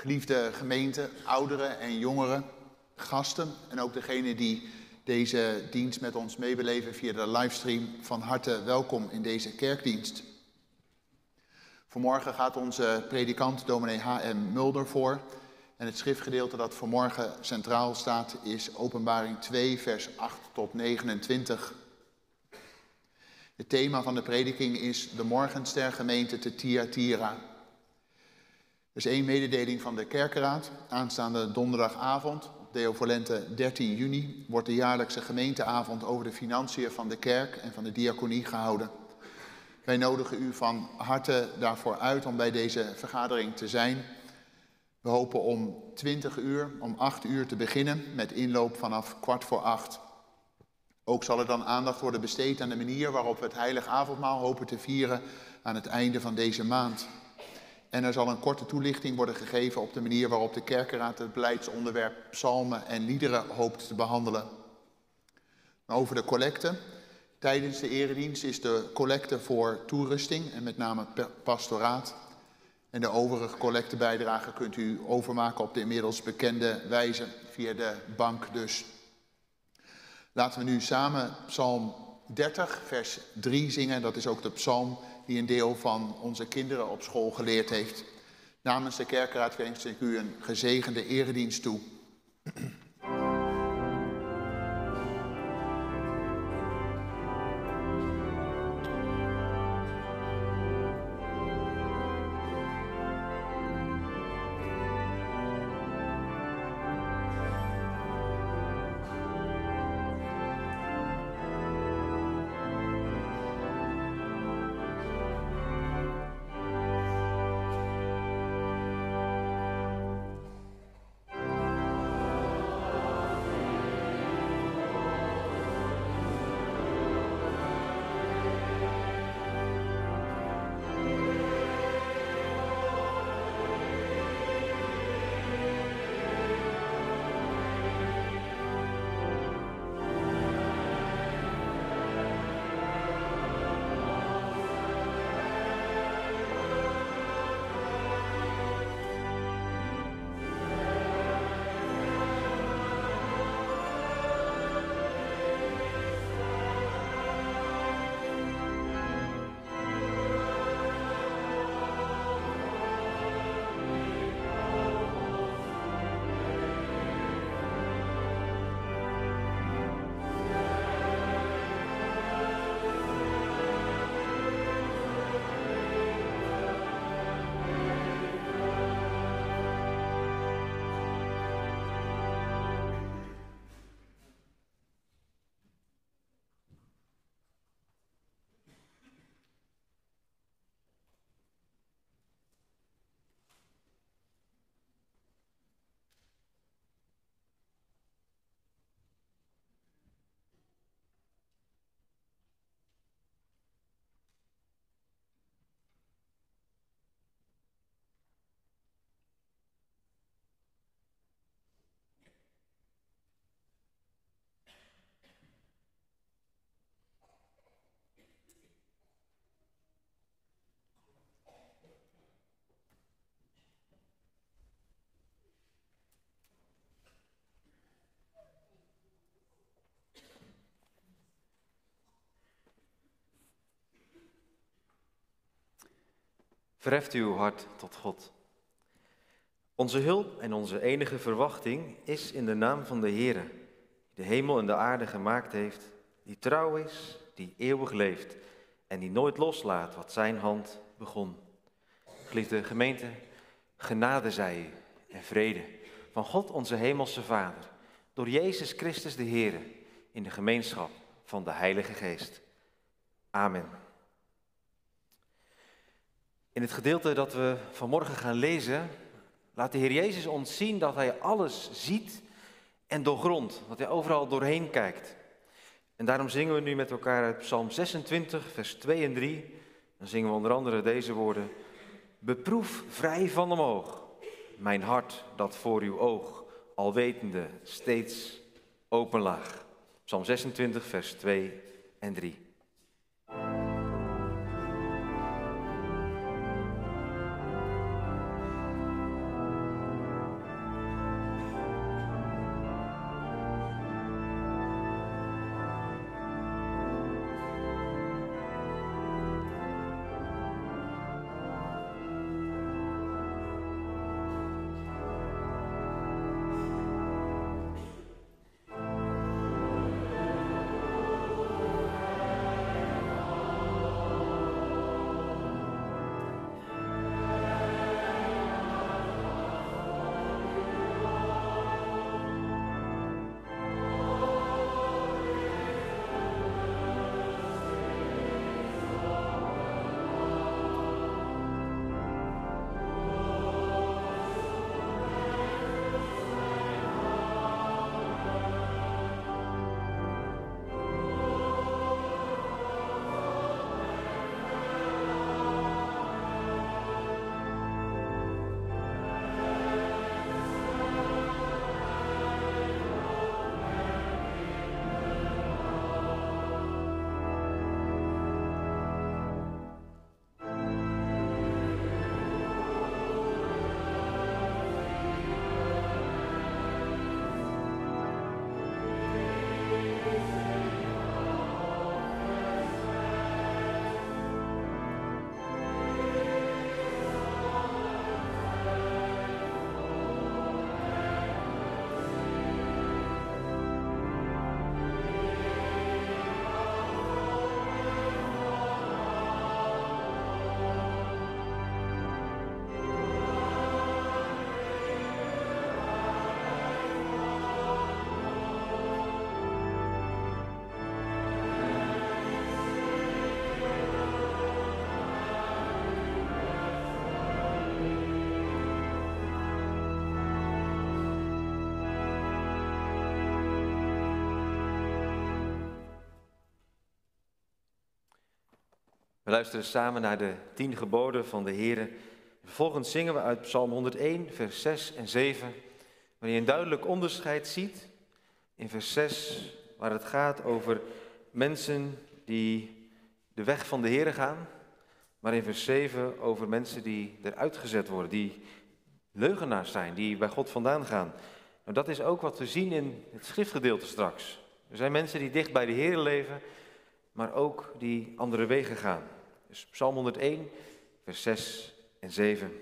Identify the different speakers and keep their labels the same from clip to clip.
Speaker 1: Geliefde gemeente, ouderen en jongeren, gasten en ook degenen die deze dienst met ons meebeleven via de livestream, van harte welkom in deze kerkdienst. Vanmorgen gaat onze predikant dominee H.M. Mulder voor en het schriftgedeelte dat vanmorgen centraal staat is Openbaring 2 vers 8 tot 29. Het thema van de prediking is de Morgenstergemeente te Thyatira. Er is één mededeling van de kerkenraad. Aanstaande donderdagavond, op Deo Volente 13 juni, wordt de jaarlijkse gemeenteavond over de financiën van de kerk en van de diaconie gehouden. Wij nodigen u van harte daarvoor uit om bij deze vergadering te zijn. We hopen om 20 uur, om 8 uur te beginnen met inloop vanaf 7:15. Ook zal er dan aandacht worden besteed aan de manier waarop we het heilig avondmaal hopen te vieren aan het einde van deze maand. En er zal een korte toelichting worden gegeven op de manier waarop de kerkenraad het beleidsonderwerp psalmen en liederen hoopt te behandelen. Over de collecte. Tijdens de eredienst is de collecte voor toerusting en met name pastoraat. En de overige collectebijdrage kunt u overmaken op de inmiddels bekende wijze, via de bank dus. Laten we nu samen Psalm 30, vers 3 zingen. Dat is ook de psalm die een deel van onze kinderen op school geleerd heeft. Namens de kerkenraad wens ik u een gezegende eredienst toe.
Speaker 2: Verheft uw hart tot God. Onze hulp en onze enige verwachting is in de naam van de Heere, die de hemel en de aarde gemaakt heeft, die trouw is, die eeuwig leeft en die nooit loslaat wat zijn hand begon. Geliefde gemeente, genade zij u en vrede van God onze hemelse Vader, door Jezus Christus de Heere, in de gemeenschap van de Heilige Geest. Amen. In het gedeelte dat we vanmorgen gaan lezen, laat de Heer Jezus ons zien dat Hij alles ziet en doorgrondt, dat Hij overal doorheen kijkt. En daarom zingen we nu met elkaar uit Psalm 26, vers 2 en 3. Dan zingen we onder andere deze woorden. Beproef vrij van omhoog, mijn hart dat voor uw oog, alwetende steeds open lag. Psalm 26, vers 2 en 3. We luisteren samen naar de 10 geboden van de Heere. Vervolgens zingen we uit Psalm 101, vers 6 en 7, waarin je een duidelijk onderscheid ziet. In vers 6, waar het gaat over mensen die de weg van de Heere gaan. Maar in vers 7 over mensen die eruit gezet worden, die leugenaars zijn, die bij God vandaan gaan. Nou, dat is ook wat we zien in het schriftgedeelte straks. Er zijn mensen die dicht bij de Heere leven, maar ook die andere wegen gaan. Dus Psalm 101, vers 6 en 7.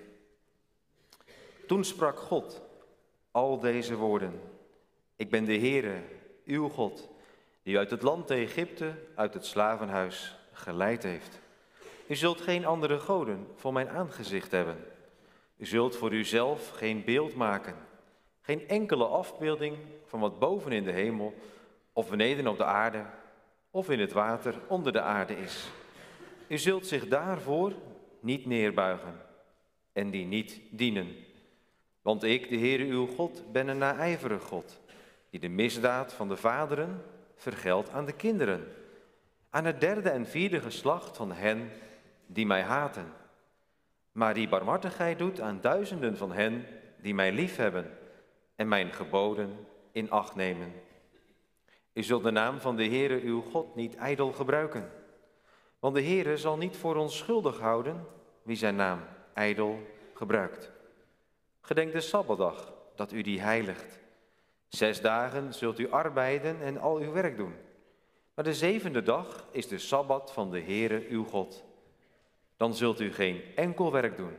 Speaker 2: Toen sprak God al deze woorden. Ik ben de Heere, uw God, die u uit het land Egypte, uit het slavenhuis geleid heeft. U zult geen andere goden voor mijn aangezicht hebben. U zult voor uzelf geen beeld maken. Geen enkele afbeelding van wat boven in de hemel, of beneden op de aarde, of in het water onder de aarde is. U zult zich daarvoor niet neerbuigen en die niet dienen. Want ik, de Heere uw God, ben een naijverig God, die de misdaad van de vaderen vergeldt aan de kinderen, aan het 3e en 4e geslacht van hen die mij haten, maar die barmhartigheid doet aan duizenden van hen die mij liefhebben en mijn geboden in acht nemen. U zult de naam van de Heere uw God niet ijdel gebruiken, want de Heere zal niet voor ons schuldig houden wie zijn naam ijdel gebruikt. Gedenk de Sabbatdag, dat u die heiligt. 6 dagen zult u arbeiden en al uw werk doen. Maar de 7e dag is de Sabbat van de Heere uw God. Dan zult u geen enkel werk doen.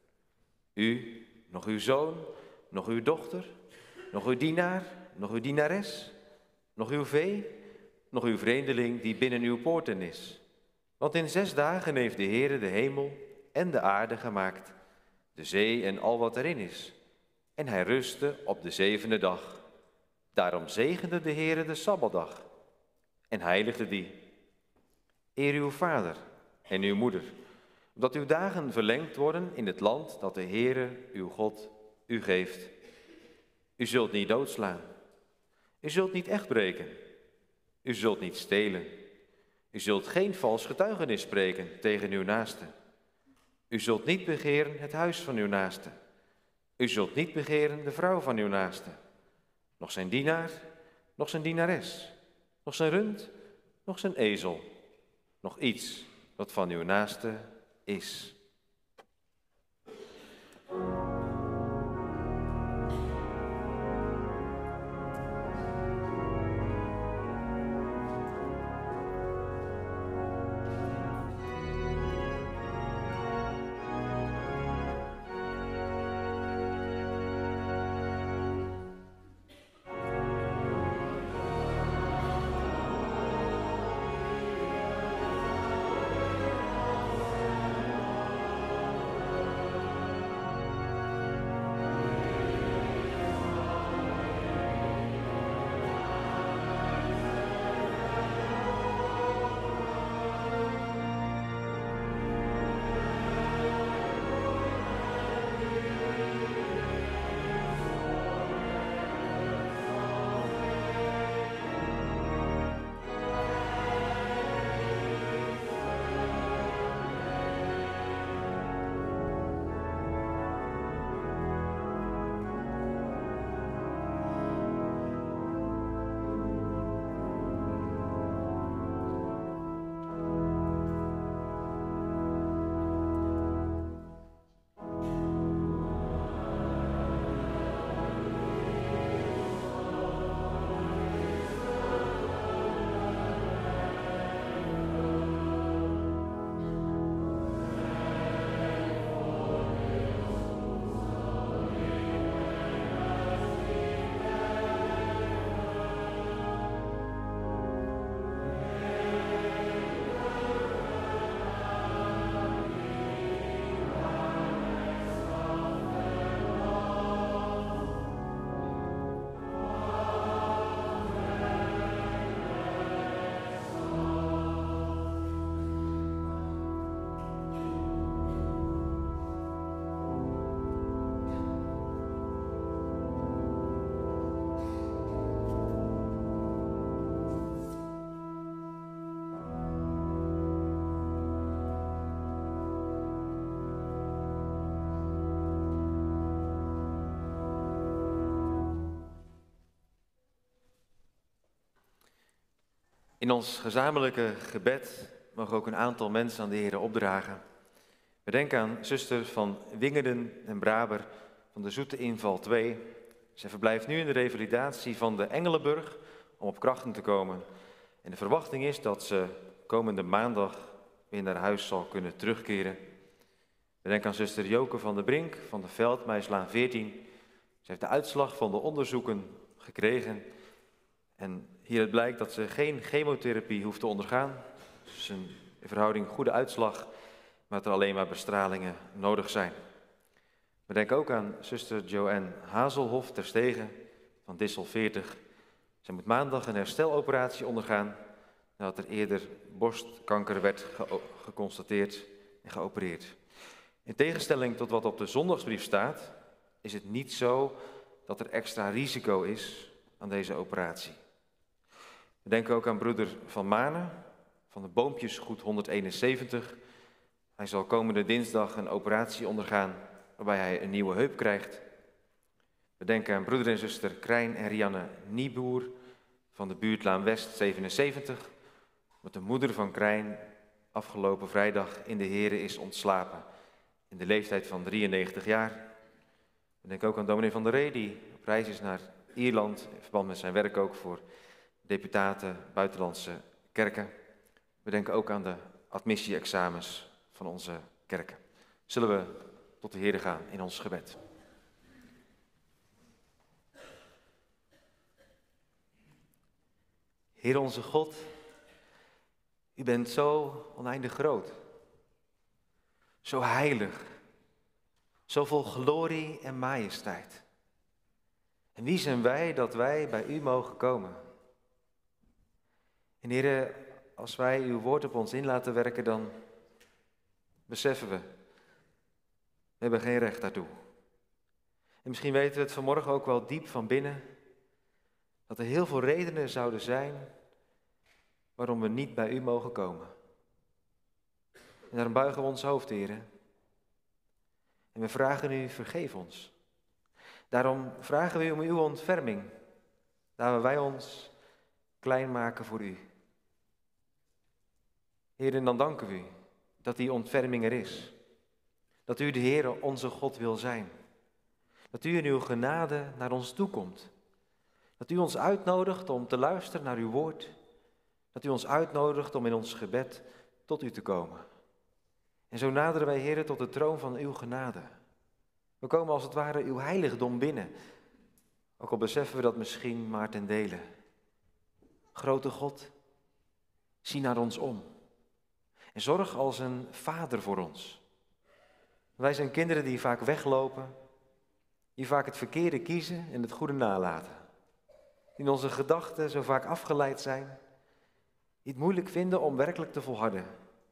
Speaker 2: U, nog uw zoon, nog uw dochter, nog uw dienaar, nog uw dienares, nog uw vee, nog uw vreemdeling die binnen uw poorten is. Want in 6 dagen heeft de Heere de hemel en de aarde gemaakt, de zee en al wat erin is. En hij rustte op de 7e dag. Daarom zegende de Heere de Sabbatdag en heiligde die. Eer uw vader en uw moeder, opdat uw dagen verlengd worden in het land dat de Heere uw God u geeft. U zult niet doodslaan. U zult niet echtbreken. U zult niet stelen. U zult geen vals getuigenis spreken tegen uw naaste. U zult niet begeren het huis van uw naaste. U zult niet begeren de vrouw van uw naaste. Nog zijn dienaar, nog zijn dienares. Nog zijn rund, nog zijn ezel. Nog iets wat van uw naaste is. In ons gezamenlijke gebed mogen ook een aantal mensen aan de Heer opdragen. We denken aan zuster van Wingerden en Braber van de Zoete Inval 2. Zij verblijft nu in de revalidatie van de Engelenburg om op krachten te komen. En de verwachting is dat ze komende maandag weer naar huis zal kunnen terugkeren. We denken aan zuster Joke van der Brink van de Veldmeislaan 14. Ze heeft de uitslag van de onderzoeken gekregen. En hieruit blijkt dat ze geen chemotherapie hoeft te ondergaan. Dus een verhouding goede uitslag, maar dat er alleen maar bestralingen nodig zijn. We denken ook aan zuster Joanne Hazelhof ter Stegen van Dissel 40. Zij moet maandag een hersteloperatie ondergaan nadat er eerder borstkanker werd geconstateerd en geopereerd. In tegenstelling tot wat op de zondagsbrief staat, is het niet zo dat er extra risico is aan deze operatie. We denken ook aan broeder Van Manen van de Boompjesgoed 171. Hij zal komende dinsdag een operatie ondergaan waarbij hij een nieuwe heup krijgt. We denken aan broeder en zuster Krijn en Rianne Nieboer van de buurtlaan West 77. Omdat de moeder van Krijn afgelopen vrijdag in de Here is ontslapen in de leeftijd van 93 jaar. We denken ook aan dominee Van der Ree die op reis is naar Ierland in verband met zijn werk ook voor deputaten buitenlandse kerken. We denken ook aan de admissie-examens van onze kerken. Zullen we tot de Heer gaan in ons gebed. Heer onze God, u bent zo oneindig groot, zo heilig, zo vol glorie en majesteit. En wie zijn wij dat wij bij u mogen komen? En Heer, als wij uw woord op ons in laten werken, dan beseffen we hebben geen recht daartoe. En misschien weten we het vanmorgen ook wel diep van binnen, dat er heel veel redenen zouden zijn waarom we niet bij u mogen komen. En daarom buigen we ons hoofd, Heer. En we vragen u, vergeef ons. Daarom vragen we u om uw ontferming, daar wij ons klein maken voor u. Heer, en dan danken we u dat die ontferming er is. Dat u de Heer onze God wil zijn. Dat u in uw genade naar ons toekomt. Dat u ons uitnodigt om te luisteren naar uw woord. Dat u ons uitnodigt om in ons gebed tot u te komen. En zo naderen wij, Heer, tot de troon van uw genade. We komen als het ware uw heiligdom binnen. Ook al beseffen we dat misschien maar ten dele. Grote God, zie naar ons om. En zorg als een vader voor ons. Wij zijn kinderen die vaak weglopen, die vaak het verkeerde kiezen en het goede nalaten. Die in onze gedachten zo vaak afgeleid zijn, die het moeilijk vinden om werkelijk te volharden.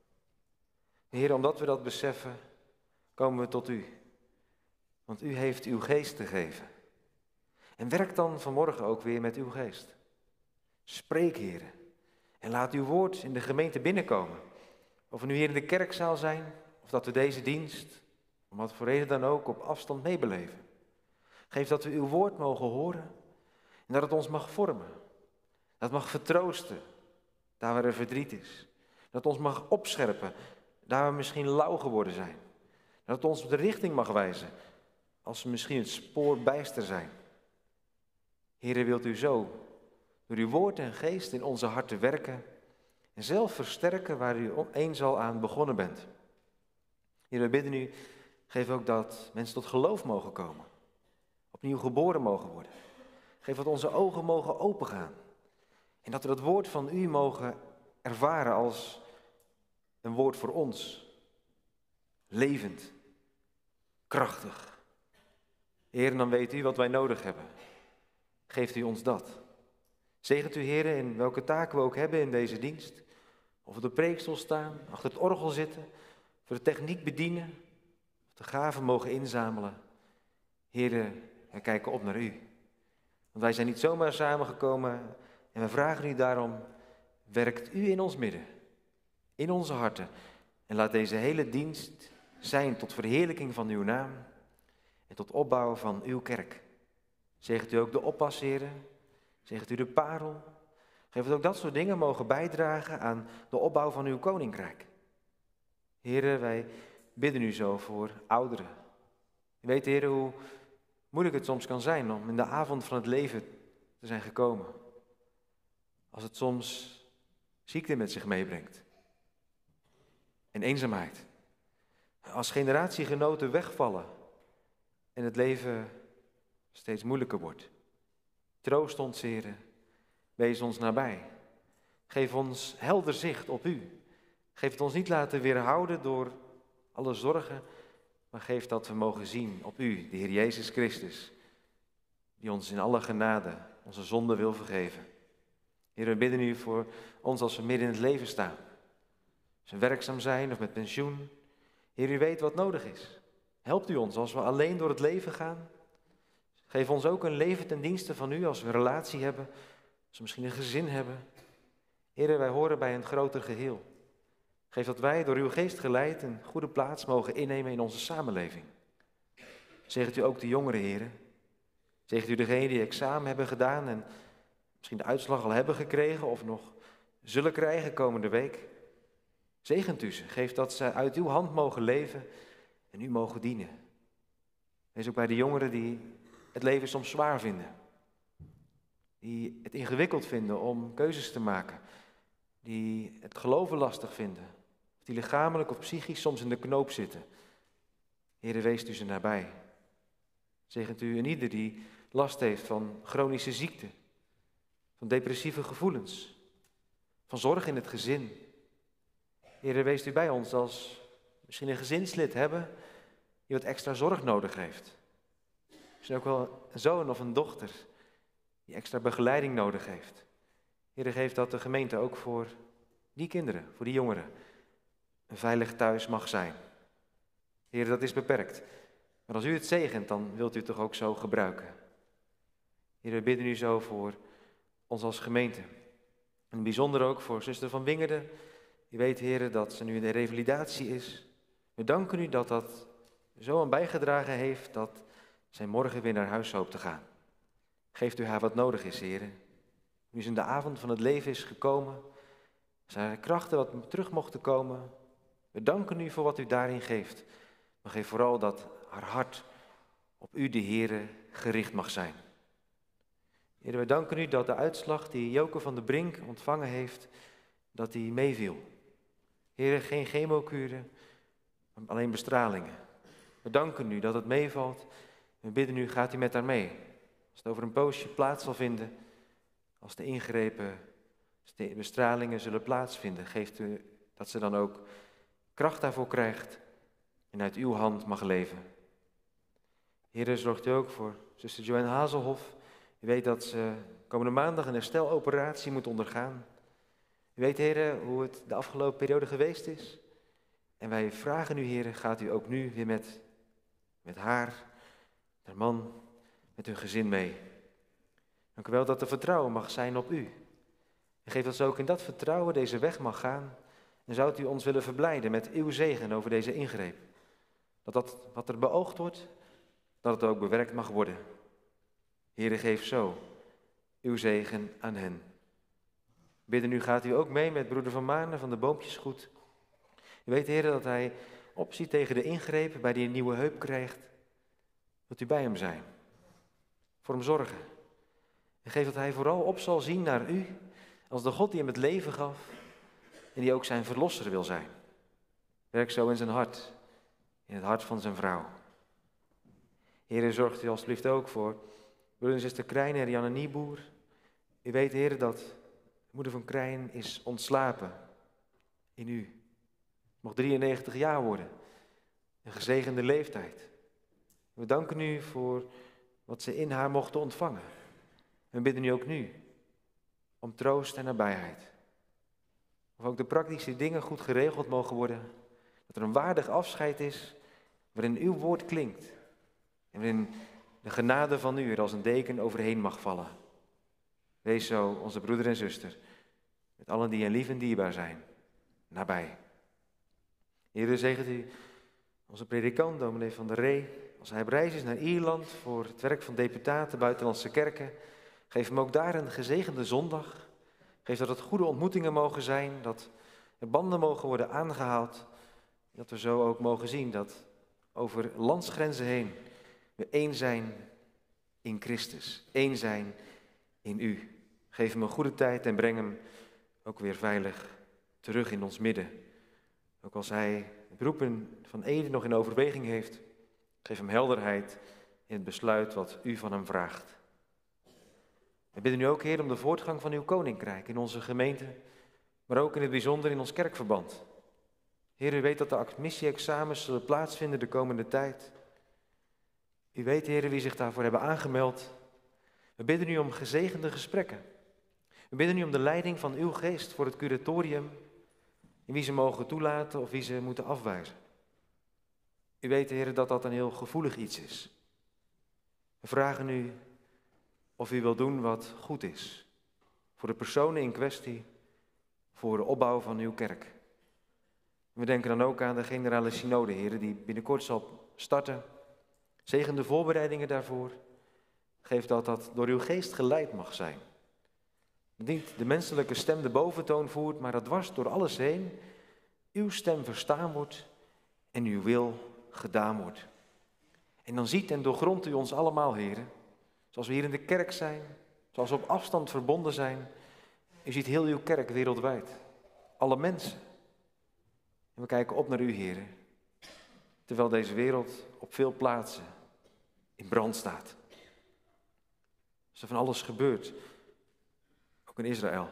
Speaker 2: Heer, omdat we dat beseffen, komen we tot u. Want u heeft uw geest te geven. En werk dan vanmorgen ook weer met uw geest. Spreek, Heer, en laat uw woord in de gemeente binnenkomen. Of we nu hier in de kerkzaal zijn, of dat we deze dienst, om wat voor reden dan ook, op afstand meebeleven. Geef dat we uw woord mogen horen en dat het ons mag vormen. Dat het mag vertroosten, daar waar er verdriet is. Dat het ons mag opscherpen, daar we misschien lauw geworden zijn. Dat het ons de richting mag wijzen, als we misschien het spoor bijster zijn. Heere, wilt u zo door uw woord en geest in onze harten werken en zelf versterken waar u eens al aan begonnen bent. Heer, we bidden u, geef ook dat mensen tot geloof mogen komen. Opnieuw geboren mogen worden. Geef dat onze ogen mogen opengaan. En dat we dat woord van u mogen ervaren als een woord voor ons. Levend. Krachtig. Heer, dan weet u wat wij nodig hebben. Geeft u ons dat. Zegent u, Heer, in welke taken we ook hebben in deze dienst. Of op de preekstoel staan, achter het orgel zitten, voor de techniek bedienen, of de gaven mogen inzamelen. Heer, wij kijken op naar u. Want wij zijn niet zomaar samengekomen en we vragen u daarom, werkt u in ons midden, in onze harten. En laat deze hele dienst zijn tot verheerlijking van uw naam en tot opbouw van uw kerk. Zegent u ook de oppas, Heer. Zegent u de parel. Geef dat ook dat soort dingen mogen bijdragen aan de opbouw van uw koninkrijk. Heren, wij bidden u zo voor ouderen. U weet, heren, hoe moeilijk het soms kan zijn om in de avond van het leven te zijn gekomen. Als het soms ziekte met zich meebrengt. En eenzaamheid. Als generatiegenoten wegvallen en het leven steeds moeilijker wordt. Troost ons, heren. Wees ons nabij. Geef ons helder zicht op u. Geef het ons niet laten weerhouden door alle zorgen, maar geef dat we mogen zien op u, de Heer Jezus Christus, die ons in alle genade onze zonde wil vergeven. Heer, we bidden u voor ons als we midden in het leven staan. Als we werkzaam zijn of met pensioen. Heer, u weet wat nodig is. Helpt u ons als we alleen door het leven gaan. Geef ons ook een leven ten dienste van u als we een relatie hebben, als we misschien een gezin hebben. Heer, wij horen bij een groter geheel. Geef dat wij door uw geest geleid een goede plaats mogen innemen in onze samenleving. Zegent u ook de jongeren, heren. Zegent u degenen die examen hebben gedaan en misschien de uitslag al hebben gekregen of nog zullen krijgen komende week. Zegent u ze. Geef dat ze uit uw hand mogen leven en u mogen dienen. Wees ook bij de jongeren die het leven soms zwaar vinden. Die het ingewikkeld vinden om keuzes te maken. Die het geloven lastig vinden. Die lichamelijk of psychisch soms in de knoop zitten. Heere, wees u ze nabij. Zegent u en ieder die last heeft van chronische ziekte. Van depressieve gevoelens. Van zorg in het gezin. Heere, wees u bij ons als misschien een gezinslid hebben die wat extra zorg nodig heeft. Misschien ook wel een zoon of een dochter die extra begeleiding nodig heeft. Heere, geef dat de gemeente ook voor die kinderen, voor die jongeren, een veilig thuis mag zijn. Heere, dat is beperkt. Maar als u het zegent, dan wilt u het toch ook zo gebruiken. Heere, we bidden u zo voor ons als gemeente. En bijzonder ook voor zuster Van Wingerden. U weet, Heere, dat ze nu in de revalidatie is. We danken u dat dat zo aan bijgedragen heeft dat zij morgen weer naar huis hoopt te gaan. Geeft u haar wat nodig is, Heere. Nu ze in de avond van het leven is gekomen, zijn krachten wat terug mochten komen. We danken u voor wat u daarin geeft. Maar geef vooral dat haar hart op u, de Heere, gericht mag zijn. Heere, we danken u dat de uitslag die Joke van de Brink ontvangen heeft, dat die meeviel. Heere, geen chemokuren, alleen bestralingen. We danken u dat het meevalt. We bidden u, gaat u met haar mee. Als het over een poosje plaats zal vinden, als de ingrepen, als de bestralingen zullen plaatsvinden, geeft u dat ze dan ook kracht daarvoor krijgt en uit uw hand mag leven. Heere, zorgt u ook voor zuster Joanne Hazelhoff. U weet dat ze komende maandag een hersteloperatie moet ondergaan. U weet, Heere, hoe het de afgelopen periode geweest is. En wij vragen u, Heere, gaat u ook nu weer met haar man, met hun gezin mee. Dank u wel dat er vertrouwen mag zijn op u. En geef dat ze ook in dat vertrouwen deze weg mag gaan. En zou u ons willen verblijden met uw zegen over deze ingreep. Dat wat er beoogd wordt, dat het ook bewerkt mag worden. Heere, geef zo uw zegen aan hen. Bidden u, gaat u ook mee met broeder Van Maarne van de Boompjesgoed. U weet, Heere, dat hij opziet tegen de ingreep, bij die een nieuwe heup krijgt. Wilt u bij hem zijn? Voor hem zorgen. En geef dat hij vooral op zal zien naar u, als de God die hem het leven gaf en die ook zijn verlosser wil zijn. Werk zo in zijn hart, in het hart van zijn vrouw. Heere, zorgt u alsjeblieft ook voor broeder en zuster Krijn en Rianne Nieboer. U weet, Heere, dat moeder van Krijn is ontslapen in u. Mocht 93 jaar worden, een gezegende leeftijd. We danken u voor wat ze in haar mochten ontvangen. We bidden u ook nu om troost en nabijheid. Of ook de praktische dingen goed geregeld mogen worden. Dat er een waardig afscheid is waarin uw woord klinkt. En waarin de genade van u er als een deken overheen mag vallen. Wees zo onze broeder en zuster, met allen die hen lief en dierbaar zijn, nabij. Heere, zegent u onze predikant, dominee Van der Ree, als hij op reis is naar Ierland voor het werk van deputaten buitenlandse kerken. Geef hem ook daar een gezegende zondag. Geef Geef dat het goede ontmoetingen mogen zijn, dat er banden mogen worden aangehaald. Dat we zo ook mogen zien dat over landsgrenzen heen we één zijn in Christus. Één zijn in u. Geef hem een goede tijd en breng hem ook weer veilig terug in ons midden. Ook als hij het beroepen van Ede nog in overweging heeft, geef hem helderheid in het besluit wat u van hem vraagt. We bidden u ook, Heer, om de voortgang van uw koninkrijk in onze gemeente, maar ook in het bijzonder in ons kerkverband. Heer, u weet dat de admissie-examens zullen plaatsvinden de komende tijd. U weet, Heer, wie zich daarvoor hebben aangemeld. We bidden u om gezegende gesprekken. We bidden u om de leiding van uw geest voor het curatorium, in wie ze mogen toelaten of wie ze moeten afwijzen. U weet, Heer, dat dat een heel gevoelig iets is. We vragen u of u wilt doen wat goed is. Voor de personen in kwestie, voor de opbouw van uw kerk. We denken dan ook aan de generale synode, Heer, die binnenkort zal starten. Zegen de voorbereidingen daarvoor. Geef dat dat door uw geest geleid mag zijn. Niet de menselijke stem de boventoon voert, maar dat dwars door alles heen uw stem verstaan wordt en uw wil gedaan wordt. En dan ziet en doorgrondt u ons allemaal, heren. Zoals we hier in de kerk zijn, zoals we op afstand verbonden zijn. U ziet heel uw kerk wereldwijd. Alle mensen. En we kijken op naar u, heren. Terwijl deze wereld op veel plaatsen in brand staat. Als er van alles gebeurt, ook in Israël.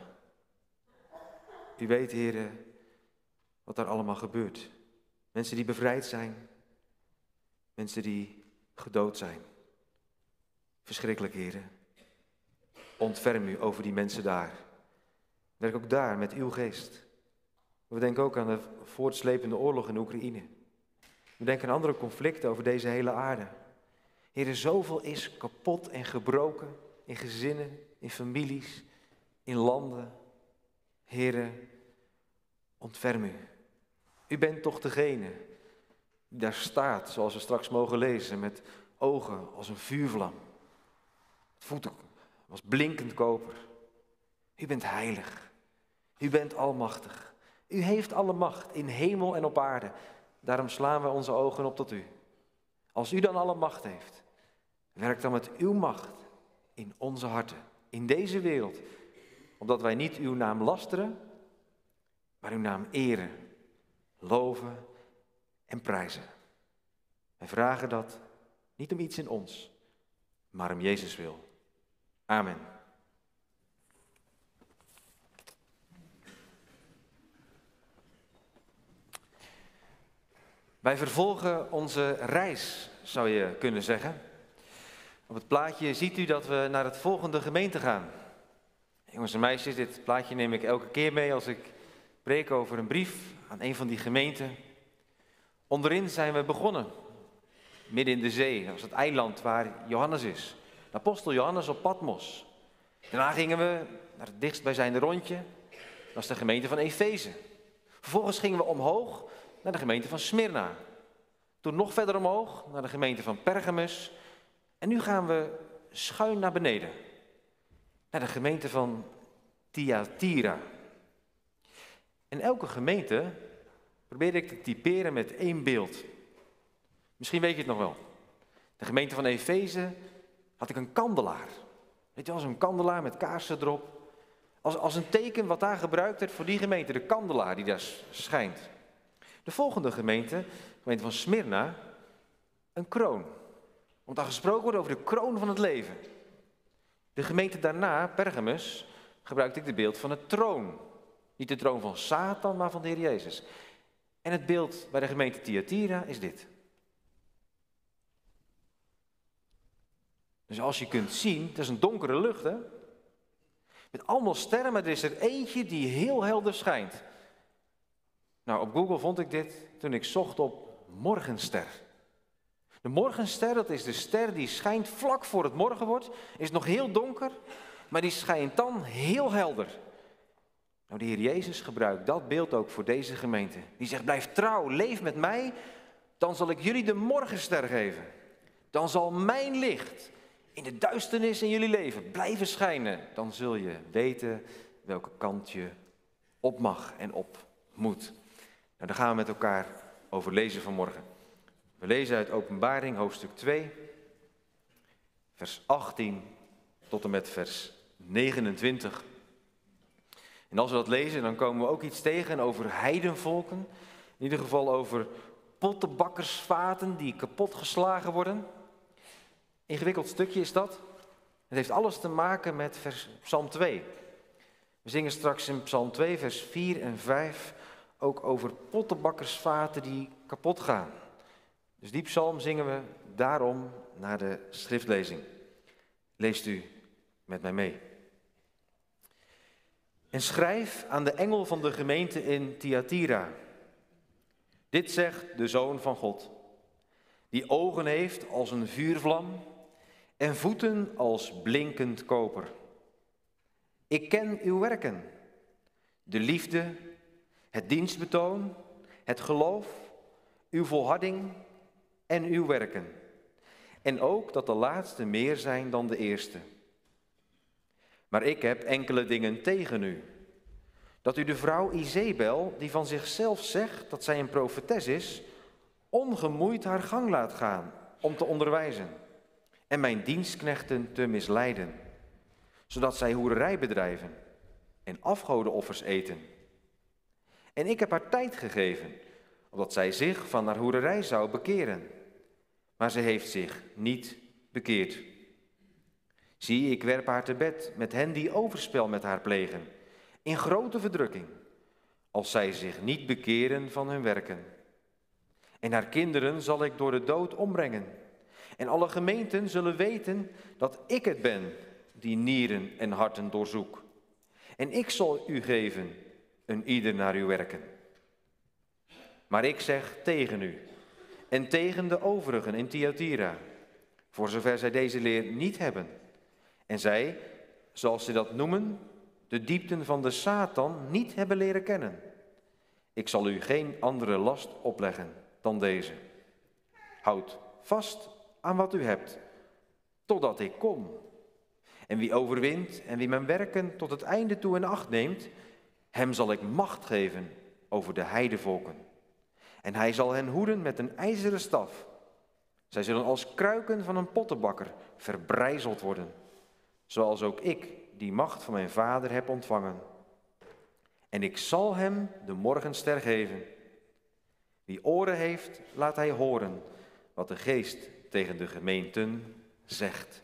Speaker 2: U weet, heren, wat daar allemaal gebeurt. Mensen die bevrijd zijn. Mensen die gedood zijn. Verschrikkelijk, heren. Ontferm u over die mensen daar. Werk ook daar met uw geest. We denken ook aan de voortslepende oorlog in Oekraïne. We denken aan andere conflicten over deze hele aarde. Heren, zoveel is kapot en gebroken in gezinnen, in families, in landen. Heren, ontferm u. U bent toch degene die daar staat, zoals we straks mogen lezen, met ogen als een vuurvlam. Voeten als blinkend koper. U bent heilig. U bent almachtig. U heeft alle macht in hemel en op aarde. Daarom slaan we onze ogen op tot u. Als u dan alle macht heeft, werk dan met uw macht in onze harten, in deze wereld. Opdat wij niet uw naam lasteren, maar uw naam eren, loven en prijzen. Wij vragen dat niet om iets in ons, maar om Jezus wil. Amen. Wij vervolgen onze reis, zou je kunnen zeggen. Op het plaatje ziet u dat we naar het volgende gemeente gaan. Jongens en meisjes, dit plaatje neem ik elke keer mee als ik preek over een brief aan een van die gemeenten. Onderin zijn we begonnen, midden in de zee. Dat was het eiland waar Johannes is. De apostel Johannes op Patmos. Daarna gingen we naar het dichtstbijzijnde rondje. Dat was de gemeente van Efeze. Vervolgens gingen we omhoog naar de gemeente van Smyrna. Toen nog verder omhoog naar de gemeente van Pergamus. En nu gaan we schuin naar beneden. Naar de gemeente van Thyatira. En elke gemeente probeerde ik te typeren met één beeld. Misschien weet je het nog wel. De gemeente van Efeze had ik een kandelaar. Weet je wel, zo'n kandelaar met kaarsen erop. Als een teken wat daar gebruikt werd voor die gemeente, de kandelaar die daar schijnt. De volgende gemeente, de gemeente van Smyrna, een kroon. Want daar gesproken wordt over de kroon van het leven. De gemeente daarna, Pergamus, gebruikte ik het beeld van het troon. Niet de troon van Satan, maar van de Heer Jezus. En het beeld bij de gemeente Thyatira is dit. Dus als je kunt zien, het is een donkere lucht, hè? Met allemaal sterren, maar er is er eentje die heel helder schijnt. Nou, op Google vond ik dit toen ik zocht op morgenster. De morgenster, dat is de ster die schijnt vlak voor het morgen wordt. Is nog heel donker, maar die schijnt dan heel helder. Nou, de Heer Jezus gebruikt dat beeld ook voor deze gemeente. Die zegt, blijf trouw, leef met mij, dan zal ik jullie de morgenster geven. Dan zal mijn licht in de duisternis in jullie leven blijven schijnen. Dan zul je weten welke kant je op mag en op moet. Nou, daar gaan we met elkaar over lezen vanmorgen. We lezen uit Openbaring, hoofdstuk 2, vers 18 tot en met vers 29. En als we dat lezen, dan komen we ook iets tegen over heidenvolken. In ieder geval over pottenbakkersvaten die kapotgeslagen worden. Ingewikkeld stukje is dat. Het heeft alles te maken met Psalm 2. We zingen straks in Psalm 2, vers 4 en 5 ook over pottenbakkersvaten die kapot gaan. Dus die psalm zingen we daarom naar de schriftlezing. Leest u met mij mee. En schrijf aan de engel van de gemeente in Thyatira. Dit zegt de Zoon van God, die ogen heeft als een vuurvlam en voeten als blinkend koper. Ik ken uw werken, de liefde, het dienstbetoon, het geloof, uw volharding en uw werken. En ook dat de laatste meer zijn dan de eerste. Maar ik heb enkele dingen tegen u. Dat u de vrouw Izebel, die van zichzelf zegt dat zij een profetes is, ongemoeid haar gang laat gaan om te onderwijzen en mijn dienstknechten te misleiden, zodat zij hoererij bedrijven en afgodenoffers eten. En ik heb haar tijd gegeven, opdat zij zich van haar hoererij zou bekeren. Maar ze heeft zich niet bekeerd. Zie, ik werp haar te bed met hen die overspel met haar plegen, in grote verdrukking, als zij zich niet bekeren van hun werken. En haar kinderen zal ik door de dood ombrengen. En alle gemeenten zullen weten dat ik het ben die nieren en harten doorzoek. En ik zal u geven, een ieder naar uw werken. Maar ik zeg tegen u en tegen de overigen in Thyatira, voor zover zij deze leer niet hebben. En zij, zoals ze dat noemen, de diepten van de Satan niet hebben leren kennen. Ik zal u geen andere last opleggen dan deze. Houd vast aan wat u hebt, totdat ik kom. En wie overwint en wie mijn werken tot het einde toe in acht neemt, hem zal ik macht geven over de heidevolken. En hij zal hen hoeden met een ijzeren staf. Zij zullen als kruiken van een pottenbakker verbrijzeld worden, zoals ook ik die macht van mijn vader heb ontvangen. En ik zal hem de morgenster geven. Wie oren heeft, laat hij horen wat de Geest tegen de gemeenten zegt.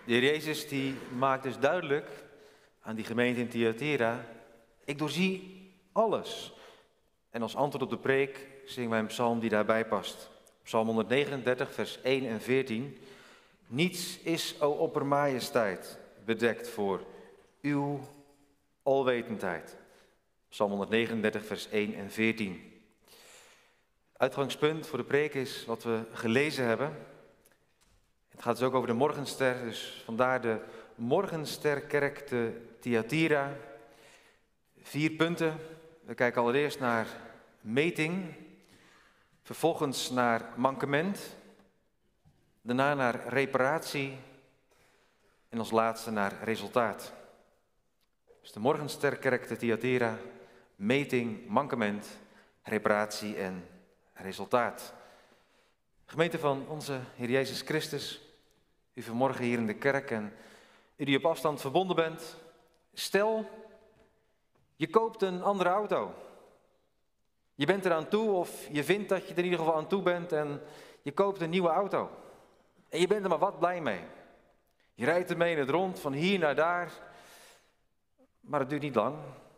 Speaker 2: De Heer Jezus die maakt dus duidelijk aan die gemeente in Thyatira: ik doorzie alles. En als antwoord op de preek zingen wij een psalm die daarbij past. Psalm 139, vers 1 en 14. Niets is, o oppermajesteit, bedekt voor uw alwetendheid. Psalm 139, vers 1 en 14. Uitgangspunt voor de preek is wat we gelezen hebben. Het gaat dus ook over de morgenster, dus vandaar de Morgensterkerk te Thyatira. 4 punten. We kijken allereerst naar meting, vervolgens naar mankement, daarna naar reparatie en als laatste naar resultaat. Dus de Morgensterkerk te Thyatira, meting, mankement, reparatie en resultaat. Gemeente van onze Heer Jezus Christus, u vanmorgen hier in de kerk en u die op afstand verbonden bent, stel, je koopt een andere auto. Je bent eraan toe of je vindt dat je er in ieder geval aan toe bent en je koopt een nieuwe auto. En je bent er maar wat blij mee. Je rijdt ermee in het rond van hier naar daar, maar het duurt niet lang.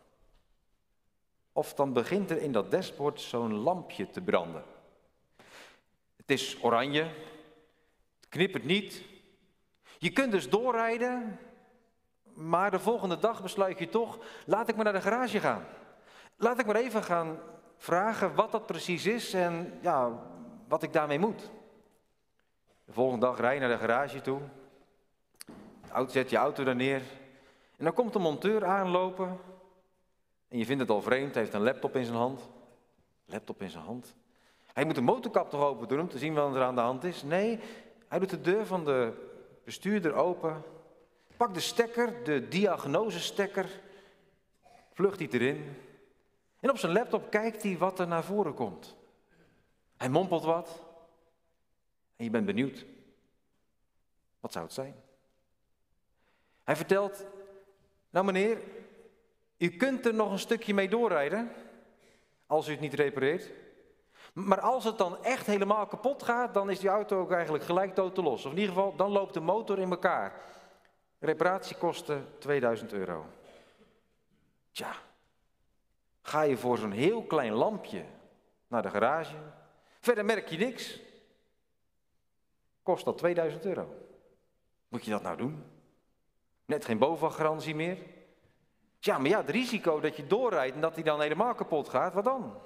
Speaker 2: Of dan begint er in dat dashboard zo'n lampje te branden. Het is oranje, het knippert niet. Je kunt dus doorrijden, maar de volgende dag besluit je toch, laat ik maar naar de garage gaan. Laat ik maar even gaan vragen wat dat precies is en ja, wat ik daarmee moet. De volgende dag rij je naar de garage toe, zet je auto daar neer en dan komt de monteur aanlopen en je vindt het al vreemd, hij heeft een laptop in zijn hand. Laptop in zijn hand. Hij moet de motorkap toch open doen om te zien wat er aan de hand is? Nee, hij doet de deur van de bestuurder open, pakt de stekker, de diagnosestekker, vlucht die erin. En op zijn laptop kijkt hij wat er naar voren komt. Hij mompelt wat en je bent benieuwd. Wat zou het zijn? Hij vertelt, nou meneer, u kunt er nog een stukje mee doorrijden, als u het niet repareert. Maar als het dan echt helemaal kapot gaat, dan is die auto ook eigenlijk gelijk totaal los. Of in ieder geval, dan loopt de motor in elkaar. Reparatiekosten €2000. Tja, ga je voor zo'n heel klein lampje naar de garage, verder merk je niks, kost dat €2000. Moet je dat nou doen? Net geen BOVAG-garantie meer? Ja, maar ja, het risico dat je doorrijdt en dat die dan helemaal kapot gaat, wat dan?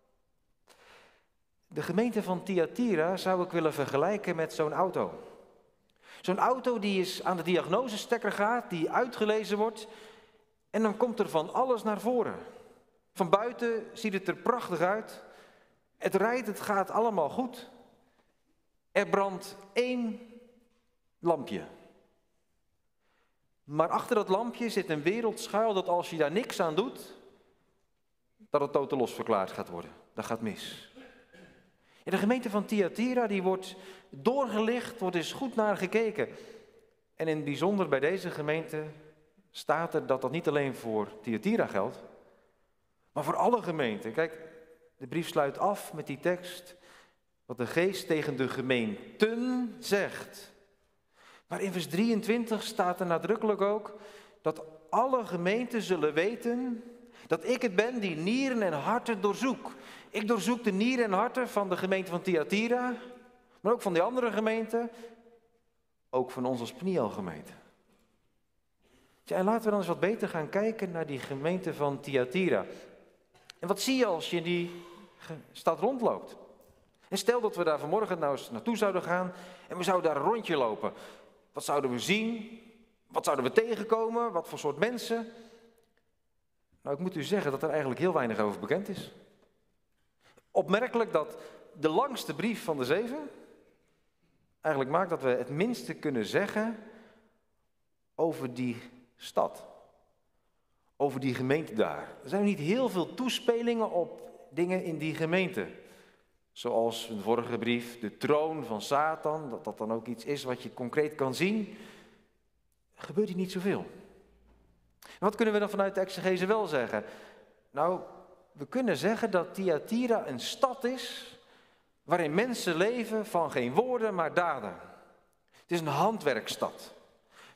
Speaker 2: De gemeente van Thyatira zou ik willen vergelijken met zo'n auto. Zo'n auto die eens aan de diagnosestekker gaat, die uitgelezen wordt en dan komt er van alles naar voren. Van buiten ziet het er prachtig uit. Het rijdt, het gaat allemaal goed. Er brandt 1 lampje. Maar achter dat lampje zit een wereld schuil dat als je daar niks aan doet, dat het totaal los verklaard gaat worden. Dat gaat mis. En de gemeente van Thyatira die wordt doorgelicht, wordt eens goed naar gekeken. En in het bijzonder bij deze gemeente staat er dat dat niet alleen voor Thyatira geldt, maar voor alle gemeenten. Kijk, de brief sluit af met die tekst, wat de geest tegen de gemeenten zegt. Maar in vers 23 staat er nadrukkelijk ook dat alle gemeenten zullen weten dat ik het ben die nieren en harten doorzoek. Ik doorzoek de nieren en harten van de gemeente van Thyatira, maar ook van die andere gemeenten, ook van ons als Pniel-gemeente. Ja, en laten we dan eens wat beter gaan kijken naar die gemeente van Thyatira. En wat zie je als je in die stad rondloopt? En stel dat we daar vanmorgen nou eens naartoe zouden gaan en we zouden daar een rondje lopen. Wat zouden we zien? Wat zouden we tegenkomen? Wat voor soort mensen? Nou, ik moet u zeggen dat er eigenlijk heel weinig over bekend is. Opmerkelijk dat de langste brief van de 7 eigenlijk maakt dat we het minste kunnen zeggen over die stad. Over die gemeente daar. Er zijn niet heel veel toespelingen op dingen in die gemeente. Zoals in de vorige brief, de troon van Satan, dat dat dan ook iets is wat je concreet kan zien. Er gebeurt hier niet zoveel. Wat kunnen we dan vanuit de exegese wel zeggen? Nou, we kunnen zeggen dat Thyatira een stad is waarin mensen leven van geen woorden maar daden. Het is een handwerkstad.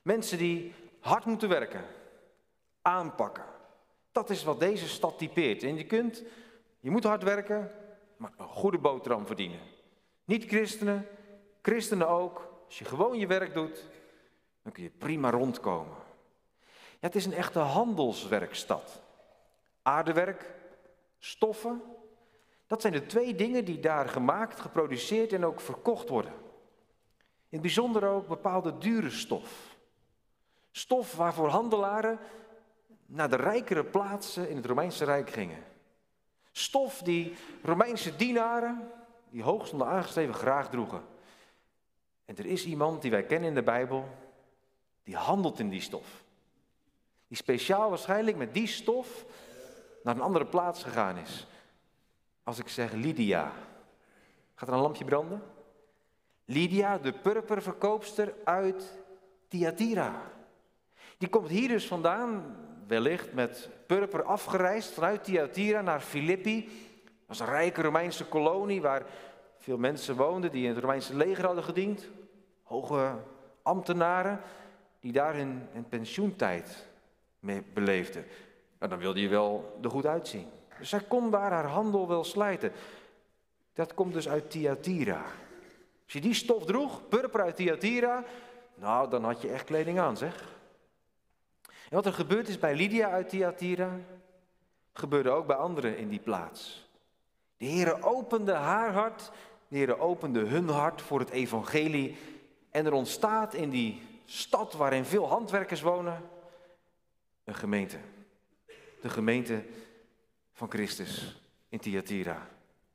Speaker 2: Mensen die hard moeten werken, aanpakken. Dat is wat deze stad typeert. En je moet hard werken, maar een goede boterham verdienen. Niet christenen, christenen ook. Als je gewoon je werk doet, dan kun je prima rondkomen. Ja, het is een echte handelswerkstad. Aardewerk, stoffen, dat zijn de 2 dingen die daar gemaakt, geproduceerd en ook verkocht worden. In het bijzonder ook bepaalde dure stof. Stof waarvoor handelaren naar de rijkere plaatsen in het Romeinse Rijk gingen. Stof die Romeinse dienaren, die hoog stonden aangeschreven, graag droegen. En er is iemand die wij kennen in de Bijbel, die handelt in die stof. Die speciaal waarschijnlijk met die stof naar een andere plaats gegaan is. Als ik zeg Lydia, gaat er een lampje branden? Lydia, de purperverkoopster uit Thyatira. Die komt hier dus vandaan, wellicht met purper afgereisd vanuit Thyatira naar Filippi. Dat was een rijke Romeinse kolonie waar veel mensen woonden die in het Romeinse leger hadden gediend. Hoge ambtenaren die daar hun pensioentijd mee beleefden. Nou, dan wilde je wel er goed uitzien. Dus zij kon daar haar handel wel slijten. Dat komt dus uit Thyatira. Als je die stof droeg, purper uit Thyatira, nou, dan had je echt kleding aan, zeg. En wat er gebeurd is bij Lydia uit Thyatira, gebeurde ook bij anderen in die plaats. De Heere opende haar hart, de Heere opende hun hart voor het evangelie. En er ontstaat in die stad waarin veel handwerkers wonen, een gemeente. De gemeente van Christus in Thyatira.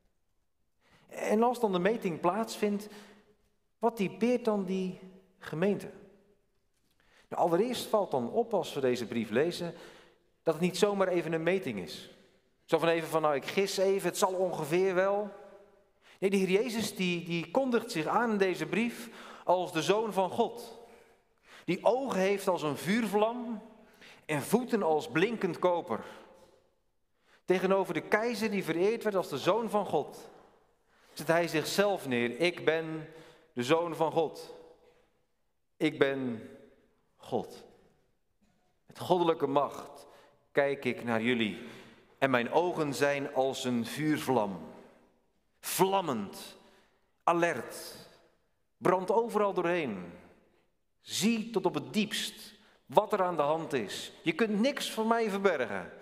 Speaker 2: En als dan de meting plaatsvindt, wat typeert dan die gemeente? Nou, allereerst valt dan op als we deze brief lezen, dat het niet zomaar even een meting is. Zo van even van, nou ik gis even, het zal ongeveer wel. Nee, de Heer Jezus die kondigt zich aan in deze brief als de Zoon van God. Die ogen heeft als een vuurvlam en voeten als blinkend koper. Tegenover de keizer die vereerd werd als de Zoon van God, zet hij zichzelf neer. Ik ben de Zoon van God. Ik ben God. Met goddelijke macht kijk ik naar jullie en mijn ogen zijn als een vuurvlam. Vlammend, alert, brandt overal doorheen. Zie tot op het diepst wat er aan de hand is. Je kunt niks van mij verbergen.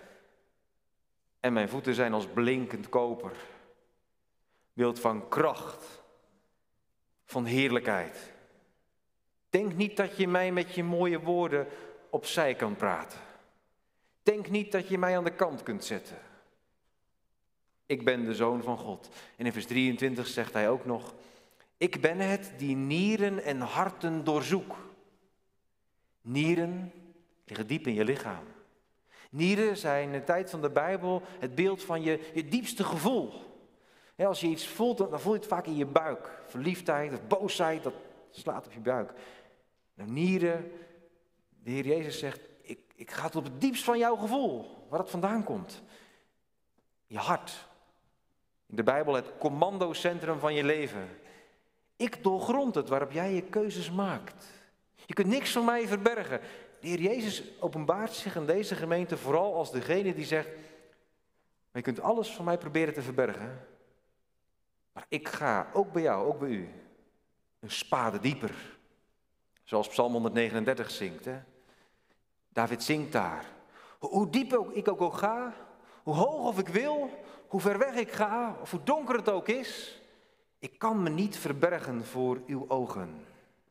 Speaker 2: En mijn voeten zijn als blinkend koper. Beeld van kracht, van heerlijkheid. Denk niet dat je mij met je mooie woorden opzij kan praten. Denk niet dat je mij aan de kant kunt zetten. Ik ben de Zoon van God. En in vers 23 zegt hij ook nog, ik ben het die nieren en harten doorzoek. Nieren liggen diep in je lichaam. Nieren zijn in de tijd van de Bijbel het beeld van je diepste gevoel. Als je iets voelt, dan voel je het vaak in je buik. Verliefdheid of boosheid, dat slaat op je buik. Nou, nieren, de Heer Jezus zegt, ik ga tot op het diepst van jouw gevoel, waar dat vandaan komt. Je hart. In de Bijbel het commandocentrum van je leven. Ik doorgrond het waarop jij je keuzes maakt. Je kunt niks van mij verbergen. De Heer Jezus openbaart zich in deze gemeente vooral als degene die zegt, maar je kunt alles van mij proberen te verbergen. Maar ik ga, ook bij jou, ook bij u, een spade dieper. Zoals Psalm 139 zingt. Hè? David zingt daar. Hoe diep ik ook ga, hoe hoog of ik wil, hoe ver weg ik ga, of hoe donker het ook is, ik kan me niet verbergen voor uw ogen.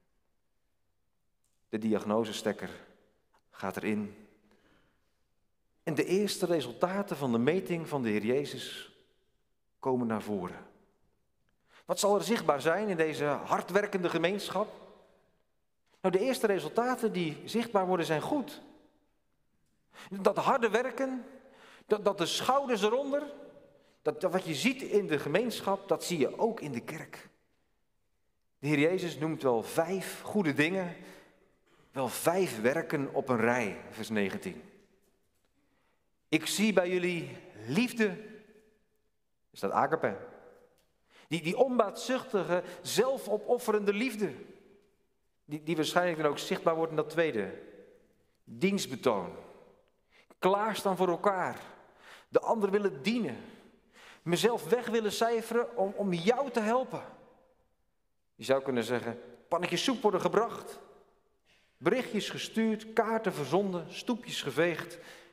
Speaker 2: De diagnosestekker gaat erin. En de eerste resultaten van de meting van de Heer Jezus komen naar voren. Wat zal er zichtbaar zijn in deze hardwerkende gemeenschap? Nou, de eerste resultaten die zichtbaar worden zijn goed. Dat harde werken, dat de schouders eronder, dat wat je ziet in de gemeenschap, dat zie je ook in de kerk. De Heer Jezus noemt wel 5 goede dingen, wel 5 werken op een rij, vers 19. Ik zie bij jullie liefde, is dat agape. Die onbaatzuchtige, zelfopofferende liefde. Die waarschijnlijk dan ook zichtbaar wordt in dat tweede. Dienstbetoon. Klaarstaan voor elkaar. De ander willen dienen. Mezelf weg willen cijferen om jou te helpen. Je zou kunnen zeggen, pannetjes soep worden gebracht. Berichtjes gestuurd, kaarten verzonden, stoepjes geveegd.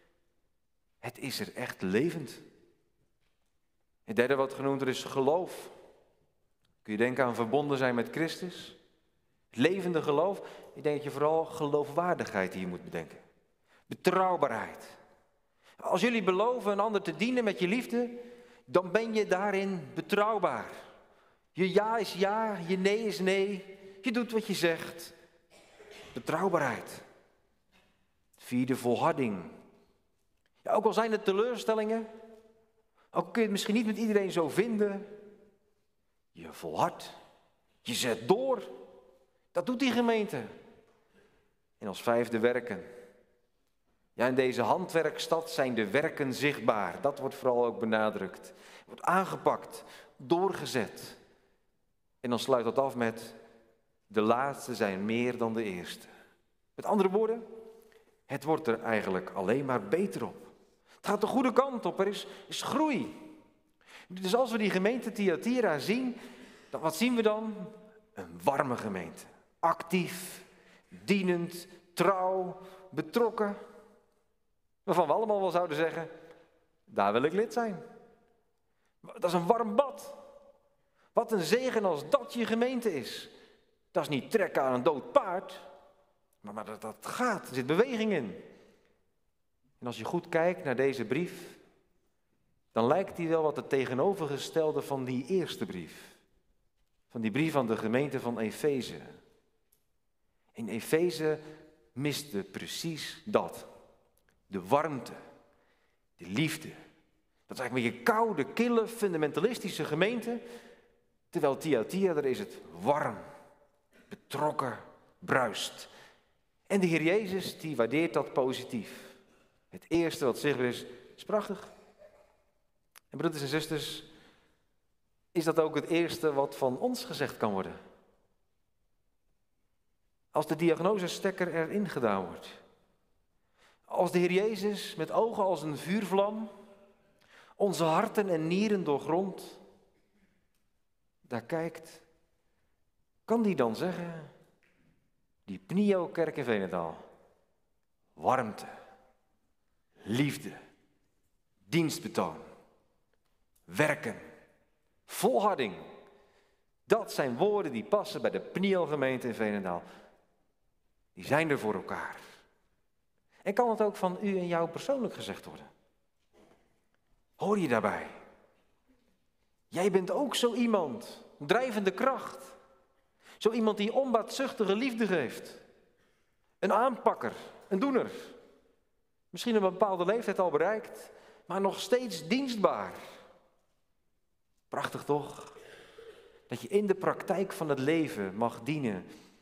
Speaker 2: Het is er echt levend. Het derde wat genoemd wordt is geloof. Kun je denken aan verbonden zijn met Christus? Het levende geloof. Ik denk dat je vooral geloofwaardigheid hier moet bedenken. Betrouwbaarheid. Als jullie beloven een ander te dienen met je liefde, dan ben je daarin betrouwbaar. Je ja is ja, je nee is nee. Je doet wat je zegt. Betrouwbaarheid. Vierde, volharding. Ja, ook al zijn er teleurstellingen, ook kun je het misschien niet met iedereen zo vinden. Je volhardt. Je zet door. Dat doet die gemeente. En als vijfde werken. Ja, in deze handwerkstad zijn de werken zichtbaar. Dat wordt vooral ook benadrukt. Wordt aangepakt, doorgezet. En dan sluit dat af met, de laatste zijn meer dan de eerste. Met andere woorden, het wordt er eigenlijk alleen maar beter op. Het gaat de goede kant op, er is groei. Dus als we die gemeente Thyatira zien, dan wat zien we dan? Een warme gemeente. Actief, dienend, trouw, betrokken. Waarvan we allemaal wel zouden zeggen, daar wil ik lid zijn. Dat is een warm bad. Wat een zegen als dat je gemeente is. Dat is niet trekken aan een dood paard, maar dat gaat, er zit beweging in. En als je goed kijkt naar deze brief, dan lijkt die wel wat het tegenovergestelde van die eerste brief. Van die brief aan de gemeente van Efeze. In Efeze miste precies dat. De warmte, de liefde. Dat is eigenlijk een beetje koude, kille, fundamentalistische gemeente. Terwijl Thyatira, daar is het warm, betrokken, bruist. En de Heer Jezus, die waardeert dat positief. Het eerste wat zichtbaar is prachtig. En broeders en zusters, is dat ook het eerste wat van ons gezegd kan worden? Als de diagnosestekker erin gedaan wordt. Als de Heer Jezus met ogen als een vuurvlam onze harten en nieren doorgrondt, daar kijkt, kan die dan zeggen, die Pnio-kerk in Veenendaal, warmte, liefde, dienstbetoon, werken, volharding. Dat zijn woorden die passen bij de Pnio-gemeente in Veenendaal. Die zijn er voor elkaar. En kan het ook van u en jou persoonlijk gezegd worden? Hoor je daarbij? Jij bent ook zo iemand, een drijvende kracht. Zo iemand die onbaatzuchtige liefde geeft. Een aanpakker, een doener. Misschien een bepaalde leeftijd al bereikt, maar nog steeds dienstbaar. Prachtig toch? Dat je in de praktijk van het leven mag dienen.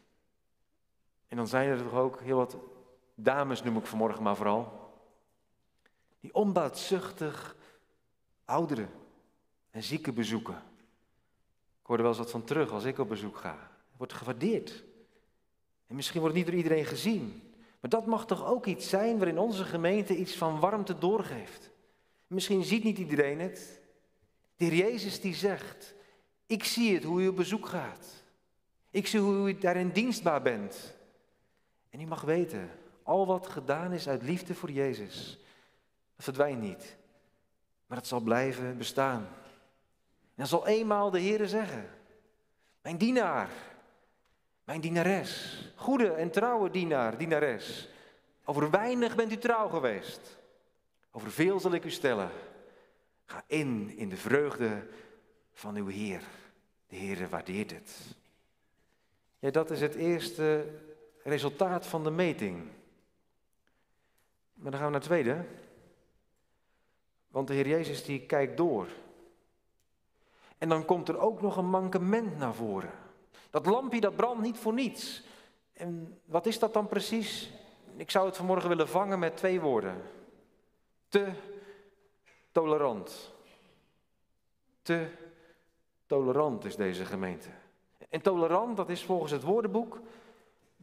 Speaker 2: En dan zijn er toch ook heel wat dames, noem ik vanmorgen maar vooral, die onbaatzuchtig ouderen en zieken bezoeken. Ik hoor er wel eens wat van terug als ik op bezoek ga. Het wordt gewaardeerd. En misschien wordt het niet door iedereen gezien. Maar dat mag toch ook iets zijn waarin onze gemeente iets van warmte doorgeeft. Misschien ziet niet iedereen het. De Heer Jezus die zegt, ik zie het hoe u op bezoek gaat. Ik zie hoe u daarin dienstbaar bent. En u mag weten, al wat gedaan is uit liefde voor Jezus, dat verdwijnt niet. Maar het zal blijven bestaan. En dan zal eenmaal de Heere zeggen, mijn dienaar, mijn dienares, goede en trouwe dienaar, dienares. Over weinig bent u trouw geweest. Over veel zal ik u stellen. Ga in de vreugde van uw Heer. De Heere waardeert het. Ja, dat is het eerste resultaat van de meting. Maar dan gaan we naar het tweede. Want de Heer Jezus die kijkt door. En dan komt er ook nog een mankement naar voren. Dat lampje dat brandt niet voor niets. En wat is dat dan precies? Ik zou het vanmorgen willen vangen met 2 woorden. Te tolerant. Te tolerant is deze gemeente. En tolerant, dat is volgens het woordenboek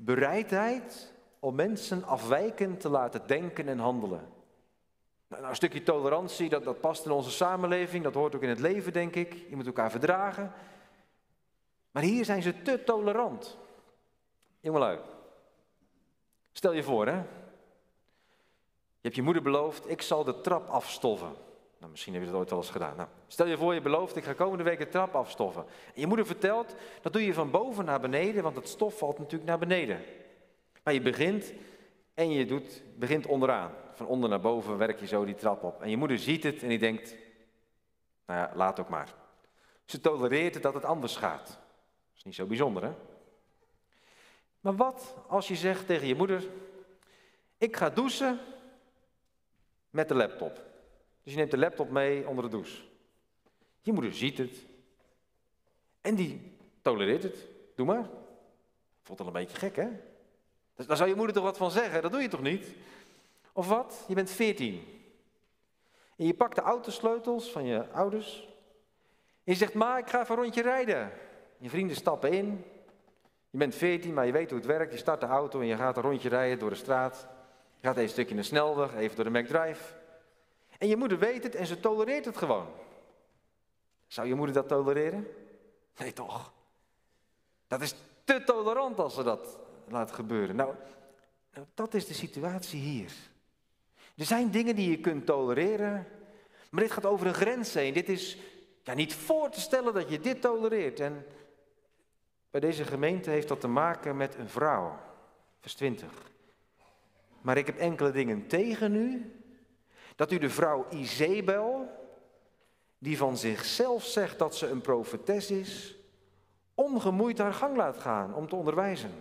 Speaker 2: bereidheid om mensen afwijkend te laten denken en handelen. Nou, een stukje tolerantie, dat past in onze samenleving, dat hoort ook in het leven, denk ik. Je moet elkaar verdragen. Maar hier zijn ze te tolerant. Jongelui, stel je voor, hè. Je hebt je moeder beloofd, ik zal de trap afstoffen. Nou, misschien heb je dat ooit al eens gedaan. Nou, stel je voor, je belooft, ik ga komende week de trap afstoffen. En je moeder vertelt, dat doe je van boven naar beneden, want het stof valt natuurlijk naar beneden. Maar je begint en je begint onderaan. Van onder naar boven werk je zo die trap op. En je moeder ziet het en die denkt, nou ja, laat ook maar. Ze tolereert het dat het anders gaat. Dat is niet zo bijzonder, hè? Maar wat als je zegt tegen je moeder, ik ga douchen met de laptop. Dus je neemt de laptop mee onder de douche. Je moeder ziet het. En die tolereert het. Doe maar. Voelt al een beetje gek, hè? Daar zou je moeder toch wat van zeggen? Dat doe je toch niet? Of wat? Je bent 14. En je pakt de autosleutels van je ouders. En je zegt, ma, ik ga even een rondje rijden. Je vrienden stappen in. Je bent 14, maar je weet hoe het werkt. Je start de auto en je gaat een rondje rijden door de straat. Je gaat even een stukje in de snelweg, even door de McDrive. En je moeder weet het en ze tolereert het gewoon. Zou je moeder dat tolereren? Nee, toch? Dat is te tolerant als ze dat laat gebeuren. Nou, dat is de situatie hier. Er zijn dingen die je kunt tolereren, maar dit gaat over een grens heen. Dit is niet voor te stellen dat je dit tolereert. En bij deze gemeente heeft dat te maken met een vrouw. Vers 20. Maar ik heb enkele dingen tegen u. Dat u de vrouw Izebel, die van zichzelf zegt dat ze een profetes is, ongemoeid haar gang laat gaan om te onderwijzen.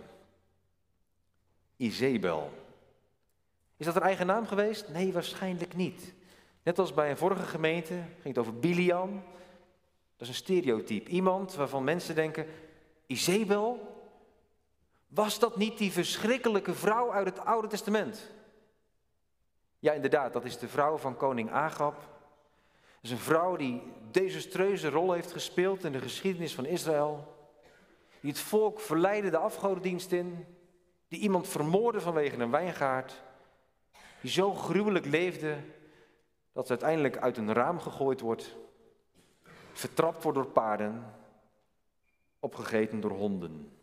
Speaker 2: Izebel. Is dat een eigen naam geweest? Nee, waarschijnlijk niet. Net als bij een vorige gemeente ging het over Biliam. Dat is een stereotype. Iemand waarvan mensen denken, Izebel, was dat niet die verschrikkelijke vrouw uit het Oude Testament? Ja, inderdaad, dat is de vrouw van koning Agab. Dat is een vrouw die desastreuze rol heeft gespeeld in de geschiedenis van Israël. Die het volk verleidde de afgodendienst in. Die iemand vermoordde vanwege een wijngaard. Die zo gruwelijk leefde dat ze uiteindelijk uit een raam gegooid wordt. Vertrapt wordt door paarden. Opgegeten door honden.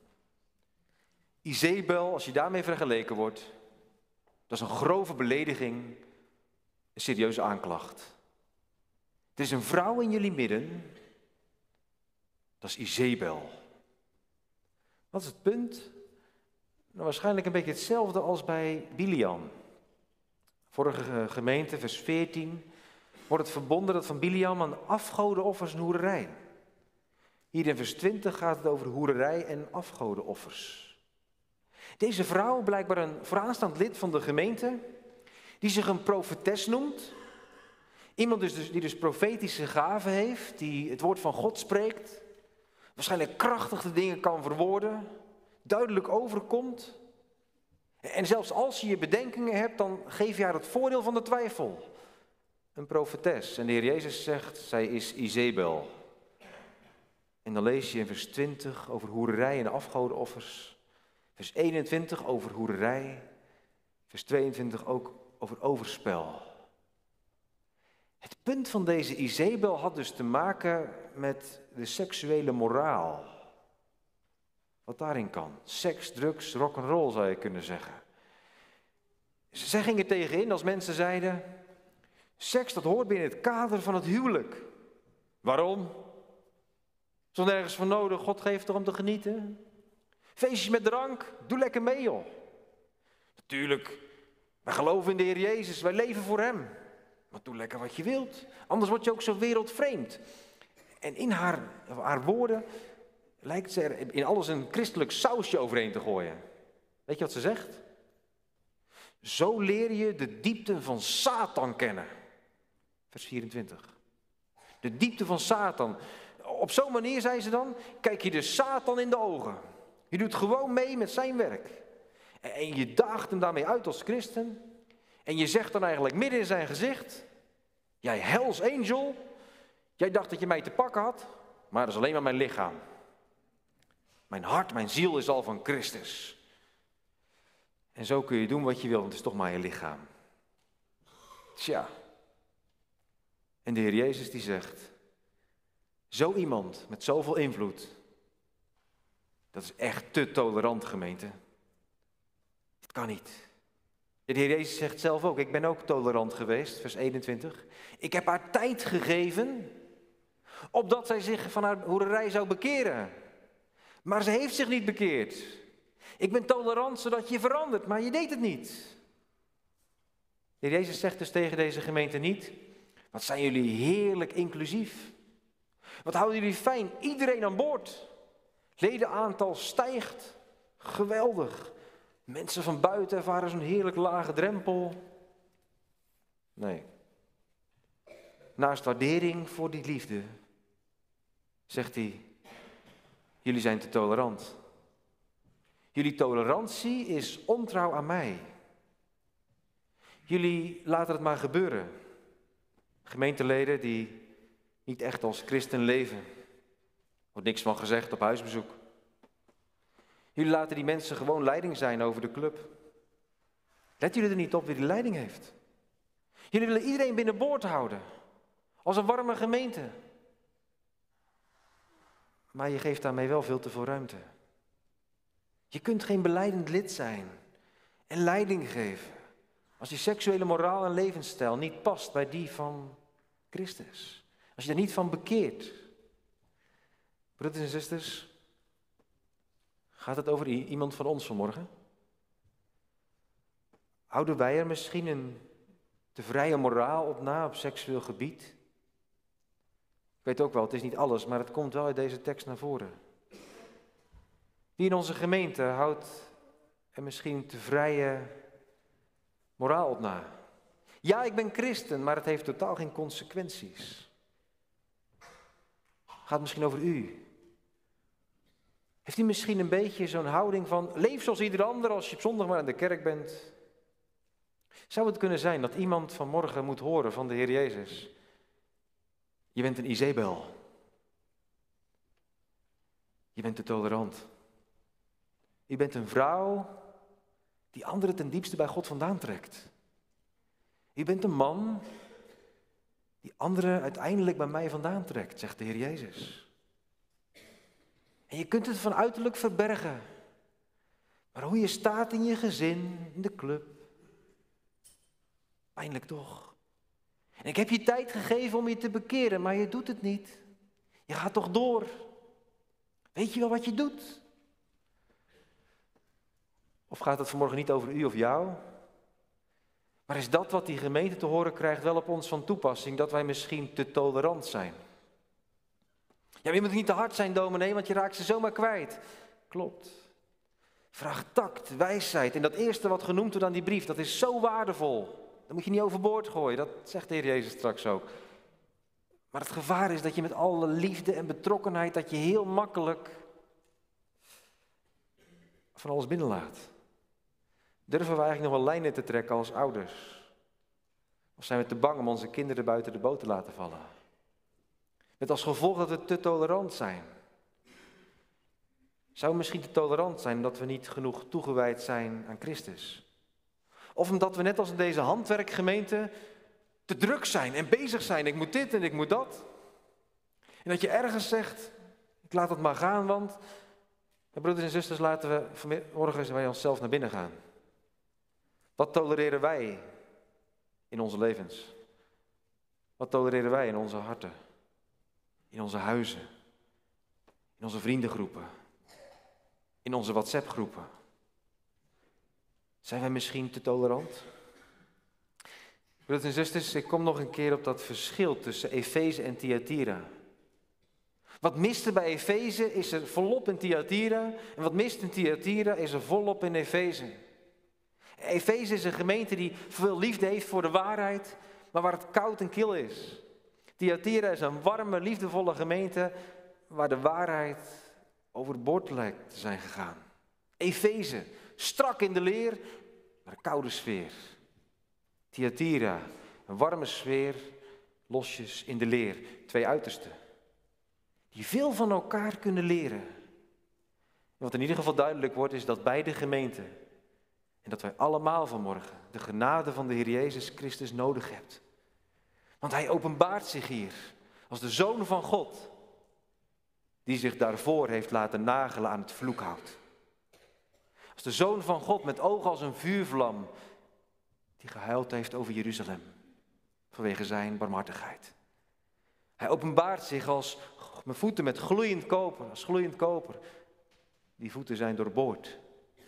Speaker 2: Izebel, als je daarmee vergeleken wordt, dat is een grove belediging, een serieuze aanklacht. Er is een vrouw in jullie midden, dat is Izebel. Wat is het punt? Nou, waarschijnlijk een beetje hetzelfde als bij Biliam. Vorige gemeente, vers 14, wordt het verbonden dat van Biliam aan afgodenoffers en hoererij. Hier in vers 20 gaat het over hoererij en afgodenoffers. Deze vrouw, blijkbaar een vooraanstaand lid van de gemeente, die zich een profetes noemt. Iemand die dus profetische gaven heeft, die het woord van God spreekt. Waarschijnlijk krachtig de dingen kan verwoorden, duidelijk overkomt. En zelfs als je je bedenkingen hebt, dan geef je haar het voordeel van de twijfel. Een profetes. En de Heer Jezus zegt, zij is Izebel. En dan lees je in vers 20 over hoererij en afgodenoffers. Vers 21 over hoererij. Vers 22 ook over overspel. Het punt van deze Izebel had dus te maken met de seksuele moraal. Wat daarin kan. Seks, drugs, rock'n'roll zou je kunnen zeggen. Zij gingen tegenin als mensen zeiden, seks dat hoort binnen het kader van het huwelijk. Waarom? Is er nergens voor nodig, God geeft er om te genieten. Feestjes met drank, doe lekker mee joh. Natuurlijk, wij geloven in de Heer Jezus, wij leven voor Hem. Maar doe lekker wat je wilt, anders word je ook zo wereldvreemd. En in haar woorden lijkt ze er in alles een christelijk sausje overheen te gooien. Weet je wat ze zegt? Zo leer je de diepte van Satan kennen. Vers 24. De diepte van Satan. Op zo'n manier, zei ze dan, kijk je de Satan in de ogen. Je doet gewoon mee met zijn werk. En je daagt hem daarmee uit als christen. En je zegt dan eigenlijk midden in zijn gezicht, jij Hells Angel, jij dacht dat je mij te pakken had, maar dat is alleen maar mijn lichaam. Mijn hart, mijn ziel is al van Christus. En zo kun je doen wat je wil, want het is toch maar je lichaam. Tja. En de Heer Jezus die zegt, zo iemand met zoveel invloed, dat is echt te tolerant, gemeente. Het kan niet. De Heer Jezus zegt zelf ook, ik ben ook tolerant geweest, vers 21. Ik heb haar tijd gegeven, opdat zij zich van haar hoererij zou bekeren. Maar ze heeft zich niet bekeerd. Ik ben tolerant zodat je verandert, maar je deed het niet. De Heer Jezus zegt dus tegen deze gemeente niet, wat zijn jullie heerlijk inclusief. Wat houden jullie fijn, iedereen aan boord. Ledenaantal stijgt, geweldig. Mensen van buiten ervaren zo'n heerlijk lage drempel. Nee. Naast waardering voor die liefde, zegt hij, jullie zijn te tolerant. Jullie tolerantie is ontrouw aan mij. Jullie laten het maar gebeuren. Gemeenteleden die niet echt als christen leven. Wordt niks van gezegd op huisbezoek. Jullie laten die mensen gewoon leiding zijn over de club. Letten jullie er niet op wie de leiding heeft? Jullie willen iedereen binnenboord houden. Als een warme gemeente. Maar je geeft daarmee wel veel te veel ruimte. Je kunt geen belijdend lid zijn en leiding geven als je seksuele moraal en levensstijl niet past bij die van Christus. Als je er niet van bekeert. Broeders en zusters, gaat het over iemand van ons vanmorgen? Houden wij er misschien een te vrije moraal op na op seksueel gebied? Ik weet ook wel, het is niet alles, maar het komt wel uit deze tekst naar voren. Wie in onze gemeente houdt er misschien te vrije moraal op na? Ja, ik ben christen, maar het heeft totaal geen consequenties. Gaat misschien over u. Heeft u misschien een beetje zo'n houding van, leef zoals ieder ander als je op zondag maar aan de kerk bent? Zou het kunnen zijn dat iemand vanmorgen moet horen van de Heer Jezus? Je bent een Izebel. Je bent te tolerant. Je bent een vrouw die anderen ten diepste bij God vandaan trekt. Je bent een man die anderen uiteindelijk bij mij vandaan trekt, zegt de Heer Jezus. En je kunt het van uiterlijk verbergen. Maar hoe je staat in je gezin, in de club, pijnlijk toch. En ik heb je tijd gegeven om je te bekeren, maar je doet het niet. Je gaat toch door. Weet je wel wat je doet? Of gaat het vanmorgen niet over u of jou? Maar is dat wat die gemeente te horen krijgt wel op ons van toepassing, dat wij misschien te tolerant zijn? Ja, maar je moet niet te hard zijn, dominee, want je raakt ze zomaar kwijt. Klopt. Vraag tact, wijsheid. En dat eerste wat genoemd wordt aan die brief, dat is zo waardevol. Dat moet je niet overboord gooien, dat zegt de Heer Jezus straks ook. Maar het gevaar is dat je met alle liefde en betrokkenheid, dat je heel makkelijk van alles binnenlaat. Durven we eigenlijk nog wel lijnen te trekken als ouders? Of zijn we te bang om onze kinderen buiten de boot te laten vallen? Met als gevolg dat we te tolerant zijn. Zou het misschien te tolerant zijn omdat we niet genoeg toegewijd zijn aan Christus? Of omdat we net als in deze handwerkgemeente te druk zijn en bezig zijn. Ik moet dit en ik moet dat. En dat je ergens zegt, ik laat het maar gaan, want... broeders en zusters, laten we vanmorgen bij onszelf naar binnen gaan. Wat tolereren wij in onze levens? Wat tolereren wij in onze harten? In onze huizen? In onze vriendengroepen? In onze WhatsApp-groepen? Zijn wij misschien te tolerant? Broeders en zusters, ik kom nog een keer op dat verschil tussen Efeze en Thyatira. Wat miste bij Efeze is er volop in Thyatira. En wat mist in Thyatira is er volop in Efeze. Efeze is een gemeente die veel liefde heeft voor de waarheid, maar waar het koud en kil is. Thyatira is een warme, liefdevolle gemeente waar de waarheid overboord lijkt te zijn gegaan. Efeze, strak in de leer, maar een koude sfeer. Thyatira, een warme sfeer, losjes in de leer. Twee uitersten. Die veel van elkaar kunnen leren. En wat in ieder geval duidelijk wordt, is dat beide gemeenten En dat wij allemaal vanmorgen de genade van de Heer Jezus Christus nodig hebben. Want hij openbaart zich hier als de Zoon van God, die zich daarvoor heeft laten nagelen aan het vloekhout. Als de Zoon van God met ogen als een vuurvlam, die gehuild heeft over Jeruzalem, vanwege zijn barmhartigheid. Hij openbaart zich als mijn voeten met gloeiend koper, als gloeiend koper. Die voeten zijn doorboord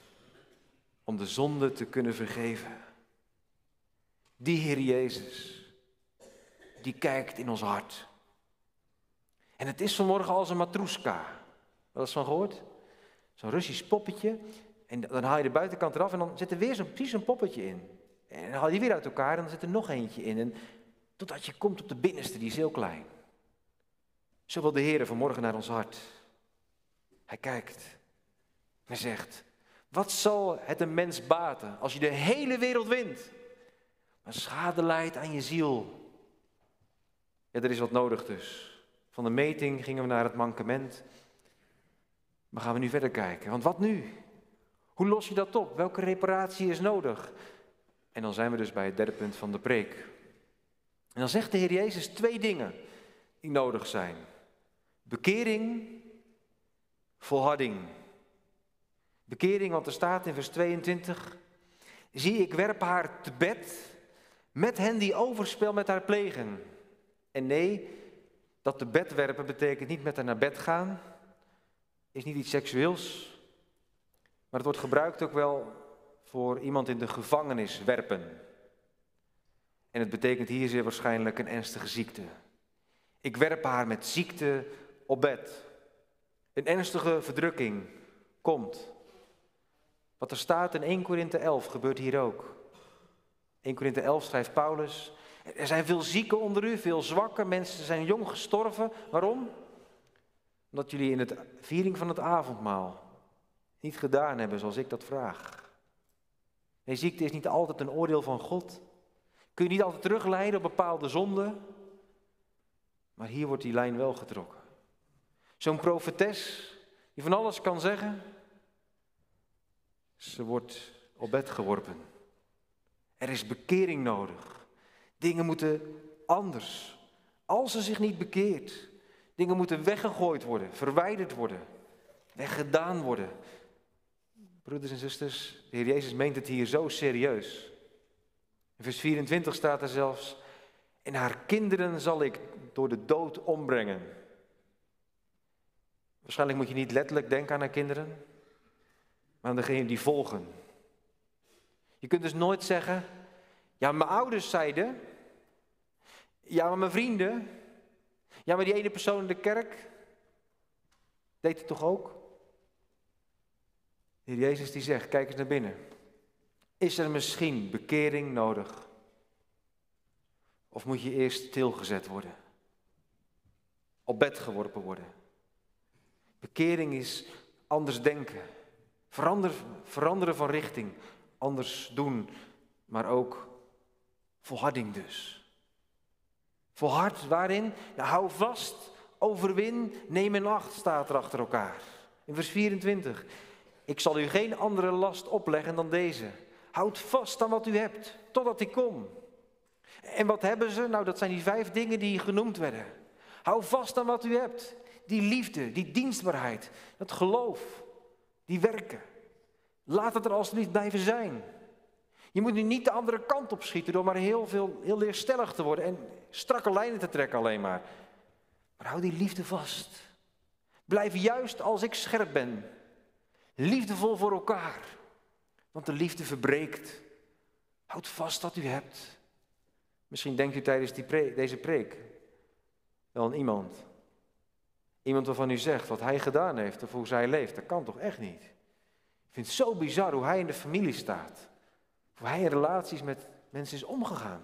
Speaker 2: om de zonde te kunnen vergeven. Die Heer Jezus, die kijkt in ons hart. En het is vanmorgen als een matroeska. Wel eens van gehoord? Zo'n Russisch poppetje. En dan haal je de buitenkant eraf en dan zit er weer precies een poppetje in. En dan haal je die weer uit elkaar en dan zit er nog eentje in. En totdat je komt op de binnenste, die is heel klein. Zo wil de Heer vanmorgen naar ons hart. Hij kijkt. Hij zegt, wat zal het een mens baten als je de hele wereld wint, maar schade lijdt aan je ziel? Ja, er is wat nodig dus. Van de meting gingen we naar het mankement. Maar gaan we nu verder kijken. Want wat nu? Hoe los je dat op? Welke reparatie is nodig? En dan zijn we dus bij het derde punt van de preek. En dan zegt de Heer Jezus 2 dingen die nodig zijn. Bekering, volharding. Bekering, want er staat in vers 22. Zie, ik werp haar te bed met hen die overspel met haar plegen. En nee, dat te bed werpen betekent niet met haar naar bed gaan. Is niet iets seksueels. Maar het wordt gebruikt ook wel voor iemand in de gevangenis werpen. En het betekent hier zeer waarschijnlijk een ernstige ziekte. Ik werp haar met ziekte op bed. Een ernstige verdrukking komt. Wat er staat in 1 Korinthe 11 gebeurt hier ook. 1 Korinthe 11 schrijft Paulus. Er zijn veel zieken onder u, veel zwakke mensen zijn jong gestorven. Waarom? Omdat jullie in de viering van het avondmaal niet gedaan hebben zoals ik dat vraag. Nee, ziekte is niet altijd een oordeel van God. Kun je niet altijd terugleiden op bepaalde zonden. Maar hier wordt die lijn wel getrokken. Zo'n profetes die van alles kan zeggen. Ze wordt op bed geworpen. Er is bekering nodig. Dingen moeten anders. Als ze zich niet bekeert. Dingen moeten weggegooid worden, verwijderd worden, weggedaan worden. Broeders en zusters, de Heer Jezus meent het hier zo serieus. In vers 24 staat er zelfs, en haar kinderen zal ik door de dood ombrengen. Waarschijnlijk moet je niet letterlijk denken aan haar kinderen, maar aan degenen die volgen. Je kunt dus nooit zeggen, ja, mijn ouders zeiden, ja, maar mijn vrienden, ja, maar die ene persoon in de kerk deed het toch ook? De Heer Jezus die zegt, kijk eens naar binnen. Is er misschien bekering nodig? Of moet je eerst stilgezet worden? Op bed geworpen worden? Bekering is anders denken. Veranderen van richting. Anders doen. Maar ook volharding dus. Volhard waarin? Ja, hou vast, overwin, neem in acht, staat er achter elkaar. In vers 24. Ik zal u geen andere last opleggen dan deze. Houd vast aan wat u hebt, totdat ik kom. En wat hebben ze? Nou, dat zijn die 5 dingen die genoemd werden. Hou vast aan wat u hebt. Die liefde, die dienstbaarheid, dat geloof, die werken. Laat het er alsjeblieft blijven zijn. Je moet nu niet de andere kant op schieten door maar heel leerstellig te worden en strakke lijnen te trekken alleen maar. Maar hou die liefde vast. Blijf juist als ik scherp ben. Liefdevol voor elkaar. Want de liefde verbreekt. Houd vast wat u hebt. Misschien denkt u tijdens deze preek wel aan iemand. Iemand waarvan u zegt wat hij gedaan heeft of hoe zij leeft. Dat kan toch echt niet? Ik vind het zo bizar hoe hij in de familie staat. Hoe hij in relaties met mensen is omgegaan.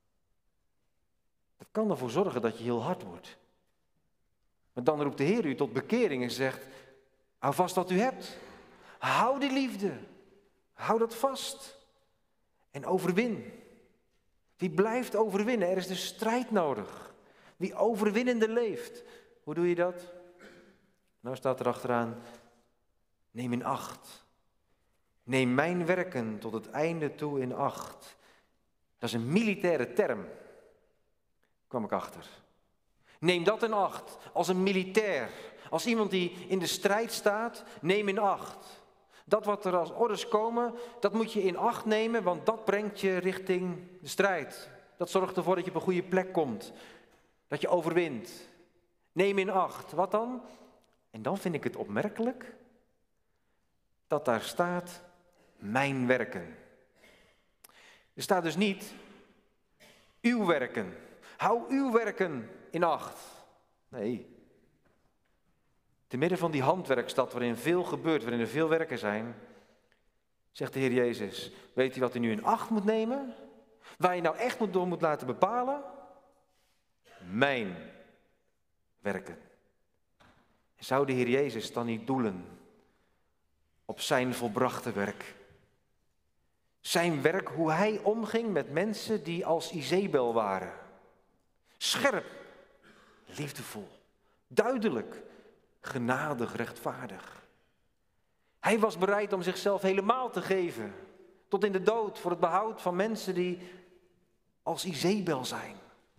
Speaker 2: Dat kan ervoor zorgen dat je heel hard wordt. Maar dan roept de Heer u tot bekering en zegt, hou vast wat u hebt. Hou die liefde. Hou dat vast. En overwin. Wie blijft overwinnen? Er is dus strijd nodig. Wie overwinnende leeft. Hoe doe je dat? Nou staat er achteraan, neem in acht. Neem mijn werken tot het einde toe in acht. Dat is een militaire term, kwam ik achter. Neem dat in acht, als een militair, als iemand die in de strijd staat, neem in acht. Dat wat er als orders komen, dat moet je in acht nemen, want dat brengt je richting de strijd. Dat zorgt ervoor dat je op een goede plek komt, dat je overwint. Neem in acht, wat dan? En dan vind ik het opmerkelijk dat daar staat, mijn werken. Er staat dus niet, uw werken. Hou uw werken in acht. Nee. Te midden van die handwerkstad waarin veel gebeurt, waarin er veel werken zijn, zegt de Heer Jezus, weet u wat u nu in acht moet nemen? Waar je nou echt door moet laten bepalen? Mijn werken. Zou de Heer Jezus dan niet doelen op zijn volbrachte werk? Zijn werk, hoe hij omging met mensen die als Izebel waren. Scherp, liefdevol, duidelijk, genadig, rechtvaardig. Hij was bereid om zichzelf helemaal te geven, tot in de dood, voor het behoud van mensen die als Izebel zijn.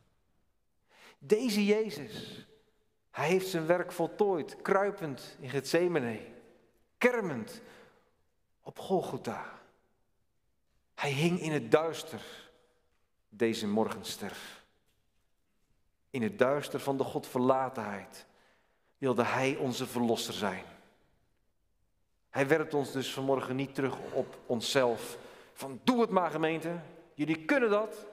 Speaker 2: Deze Jezus, hij heeft zijn werk voltooid, kruipend in Getsemane, kermend op Golgotha. Hij hing in het duister, deze morgenster. In het duister van de Godverlatenheid wilde hij onze verlosser zijn. Hij werpt ons dus vanmorgen niet terug op onszelf. Van doe het maar gemeente, jullie kunnen dat.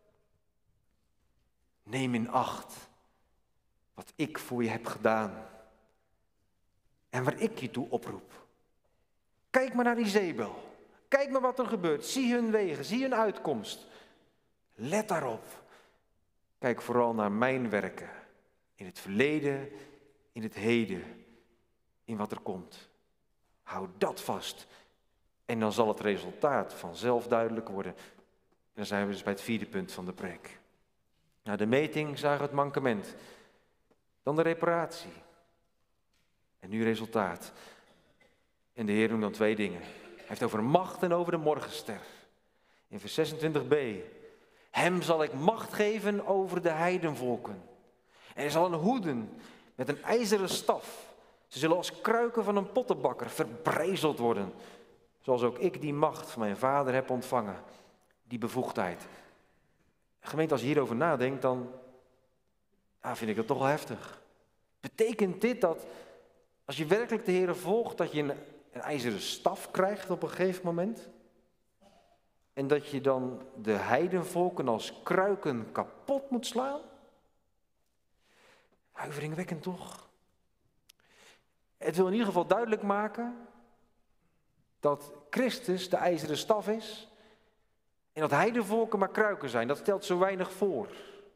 Speaker 2: Neem in acht wat ik voor je heb gedaan. En waar ik je toe oproep. Kijk maar naar Izebel. Kijk maar wat er gebeurt. Zie hun wegen, zie hun uitkomst. Let daarop. Kijk vooral naar mijn werken. In het verleden, in het heden, in wat er komt. Hou dat vast. En dan zal het resultaat vanzelf duidelijk worden. En dan zijn we dus bij het vierde punt van de preek. Na de meting zagen we het mankement. Dan de reparatie. En nu resultaat. En de Heer noemt dan twee dingen. Hij heeft over macht en over de morgenster. In vers 26b. Hem zal ik macht geven over de heidenvolken. En hij zal hen hoeden met een ijzeren staf. Ze zullen als kruiken van een pottenbakker verbrijzeld worden. Zoals ook ik die macht van mijn vader heb ontvangen. Die bevoegdheid. Gemeente, als je hierover nadenkt, dan vind ik dat toch wel heftig. Betekent dit dat als je werkelijk de Heer volgt, dat je een ijzeren staf krijgt op een gegeven moment? En dat je dan de heidenvolken als kruiken kapot moet slaan? Huiveringwekkend toch? Het wil in ieder geval duidelijk maken dat Christus de ijzeren staf is en dat heidenvolken maar kruiken zijn. Dat stelt zo weinig voor.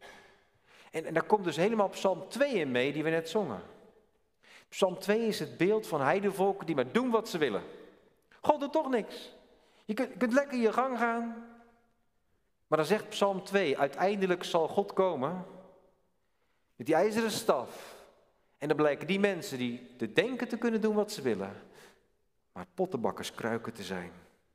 Speaker 2: En daar komt dus helemaal Psalm 2 in mee die we net zongen. Psalm 2 is het beeld van heidenvolken die maar doen wat ze willen. God doet toch niks. Je kunt lekker je gang gaan. Maar dan zegt Psalm 2, uiteindelijk zal God komen met die ijzeren staf. En dan blijken die mensen die te denken te kunnen doen wat ze willen, maar pottenbakkers kruiken te zijn.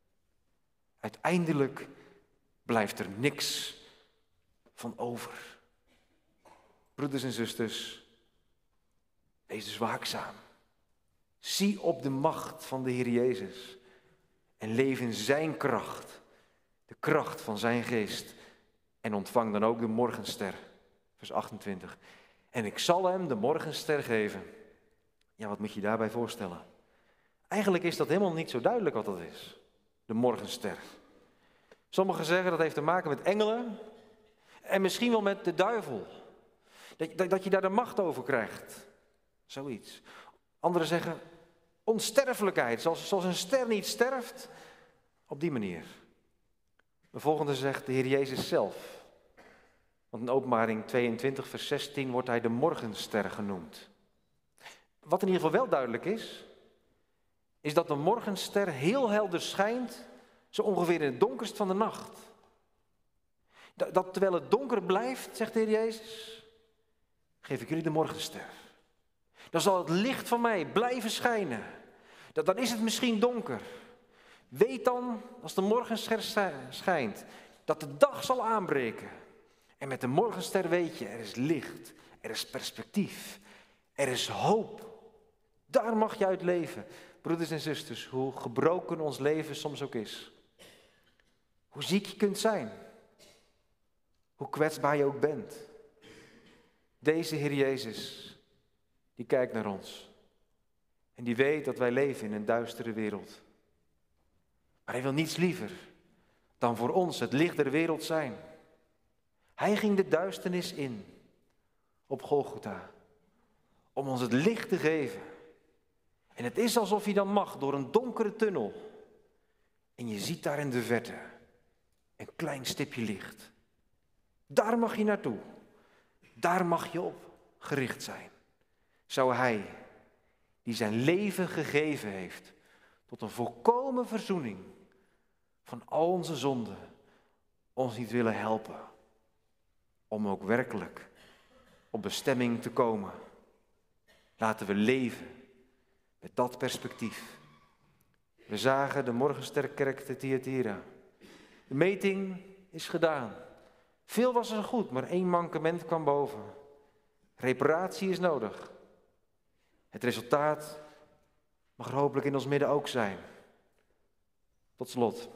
Speaker 2: Uiteindelijk blijft er niks van over. Broeders en zusters, wees dus waakzaam. Zie op de macht van de Heer Jezus en leef in zijn kracht, de kracht van zijn geest. En ontvang dan ook de morgenster, vers 28. En ik zal hem de morgenster geven. Ja, wat moet je daarbij voorstellen? Eigenlijk is dat helemaal niet zo duidelijk wat dat is, de morgenster. Sommigen zeggen dat heeft te maken met engelen en misschien wel met de duivel. Dat je daar de macht over krijgt. Zoiets. Anderen zeggen onsterfelijkheid, zoals een ster niet sterft. Op die manier. De volgende zegt de Heer Jezus zelf. Want in Openbaring 22 vers 16 wordt hij de morgenster genoemd. Wat in ieder geval wel duidelijk is dat de morgenster heel helder schijnt, zo ongeveer in het donkerst van de nacht. Dat terwijl het donker blijft, zegt de Heer Jezus, geef ik jullie de morgenster. Dan zal het licht van mij blijven schijnen. Dan is het misschien donker. Weet dan, als de morgenster schijnt, dat de dag zal aanbreken. En met de morgenster weet je, er is licht, er is perspectief, er is hoop. Daar mag je uit leven. Broeders en zusters, hoe gebroken ons leven soms ook is. Hoe ziek je kunt zijn. Hoe kwetsbaar je ook bent. Deze Heer Jezus, die kijkt naar ons. En die weet dat wij leven in een duistere wereld. Maar hij wil niets liever dan voor ons het licht der wereld zijn. Hij ging de duisternis in op Golgotha om ons het licht te geven. En het is alsof hij dan mag door een donkere tunnel. En je ziet daar in de verte een klein stipje licht. Daar mag je naartoe. Daar mag je op gericht zijn. Zou hij, die zijn leven gegeven heeft tot een volkomen verzoening van al onze zonden, ons niet willen helpen om ook werkelijk op bestemming te komen. Laten we leven met dat perspectief. We zagen de morgensterkerk te Thyatira. De meting is gedaan. Veel was er goed, maar 1 mankement kwam boven. Reparatie is nodig. Het resultaat mag er hopelijk in ons midden ook zijn. Tot slot.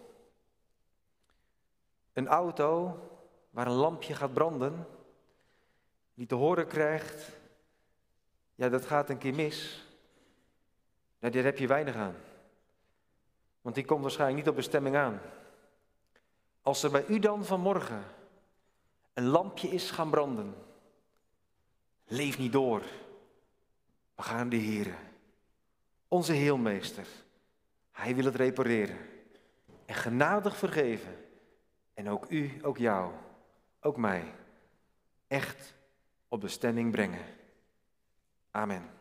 Speaker 2: Een auto waar een lampje gaat branden, die te horen krijgt, ja, dat gaat een keer mis. Nou, daar heb je weinig aan. Want die komt waarschijnlijk niet op bestemming aan. Als er bij u dan vanmorgen een lampje is gaan branden, leef niet door. We gaan naar de Heere, onze Heelmeester. Hij wil het repareren en genadig vergeven. En ook u, ook jou, ook mij, echt op bestemming brengen. Amen.